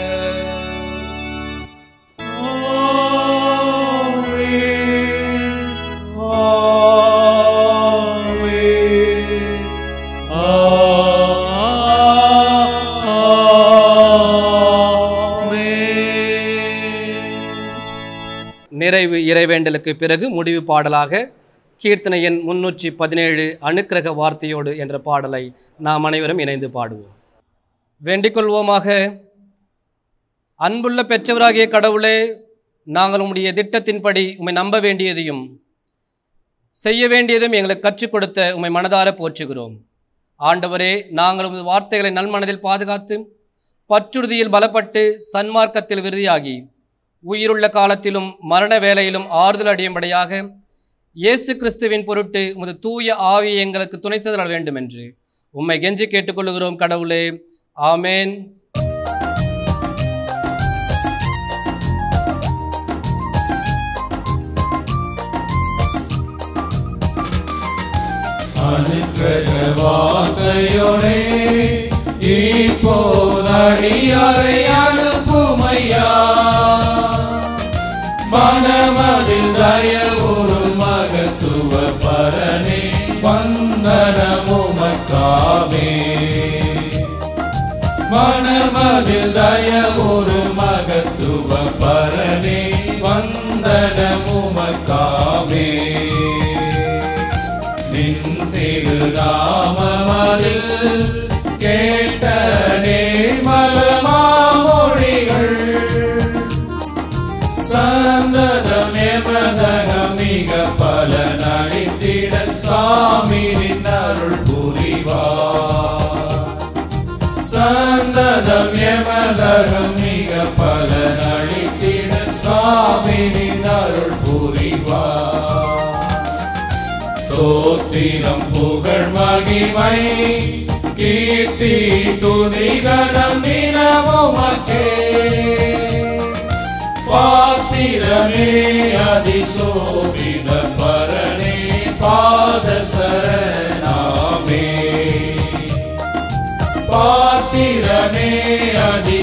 நிறைவு இறைவேண்டலுக்கு பிறகு முடிவு பாடலாக கீர்த்தனை எண் 317 அனுக்கிரக வார்த்தையோடு என்ற பாடலை நாம் அனைவரும் இணைந்து பாடுவோம். வேண்டிக் கொள்வோமாக. அன்புள்ள பெற்றவராகிய கடவுளே, நாங்கள் உம்முடைய திட்டத்தின்படி உம்மை நம்ப வேண்டியதையும் செய்ய வேண்டியதும் எங்களுக்கு கற்றுக் கொடுத்த உம்மை மனதார போற்றுகிறோம். ஆண்டவரே, நாங்கள் உமது வார்த்தைகளை நல்மனதில் பாதுகாத்து பற்றுறுதியில் பலப்பட்டு சன்மார்க்கத்தில் விருதியாகி உயிருள்ள காலத்திலும் மரண வேளையிலும் ஆறுதல் அடையும்படியாக இயேசு கிறிஸ்துவின் பொருட்டு உமது தூய ஆவியை எங்களுக்கு துணை செய்தல் வேண்டும் என்று உம்மை கெஞ்சி கேட்டுக்கொள்கிறோம் கடவுளே. ஆமேன். அனுக்கிரக வார்த்தையோடே இப்போதடியாரை அனுப்புமையா. மனமதில் தயவுறு மகத்துவ பரனே வந்தனமுமக்காமே. மனமதில் தயவுறு மகத்துவ பரனே வந்தனமுமக்காமே. நின் திருநாமமதில் கேட்ட நேர்மலமாமொழிகள் சந்ததம் எமதகம் மிக பலனளித்திட சாமியின் அருள் புரிவார். சந்ததம் எமதகம் மிக பலனளித்திட சாமியின் அருள் புரிவார். தோத்திரம் புகழ் மகிமை கீர்த்தி துதிகரம் தினமுமக்கே. பாத்திரமே அதிசோபித பரனே பாதசரணாமே. பாத்திரமே அதி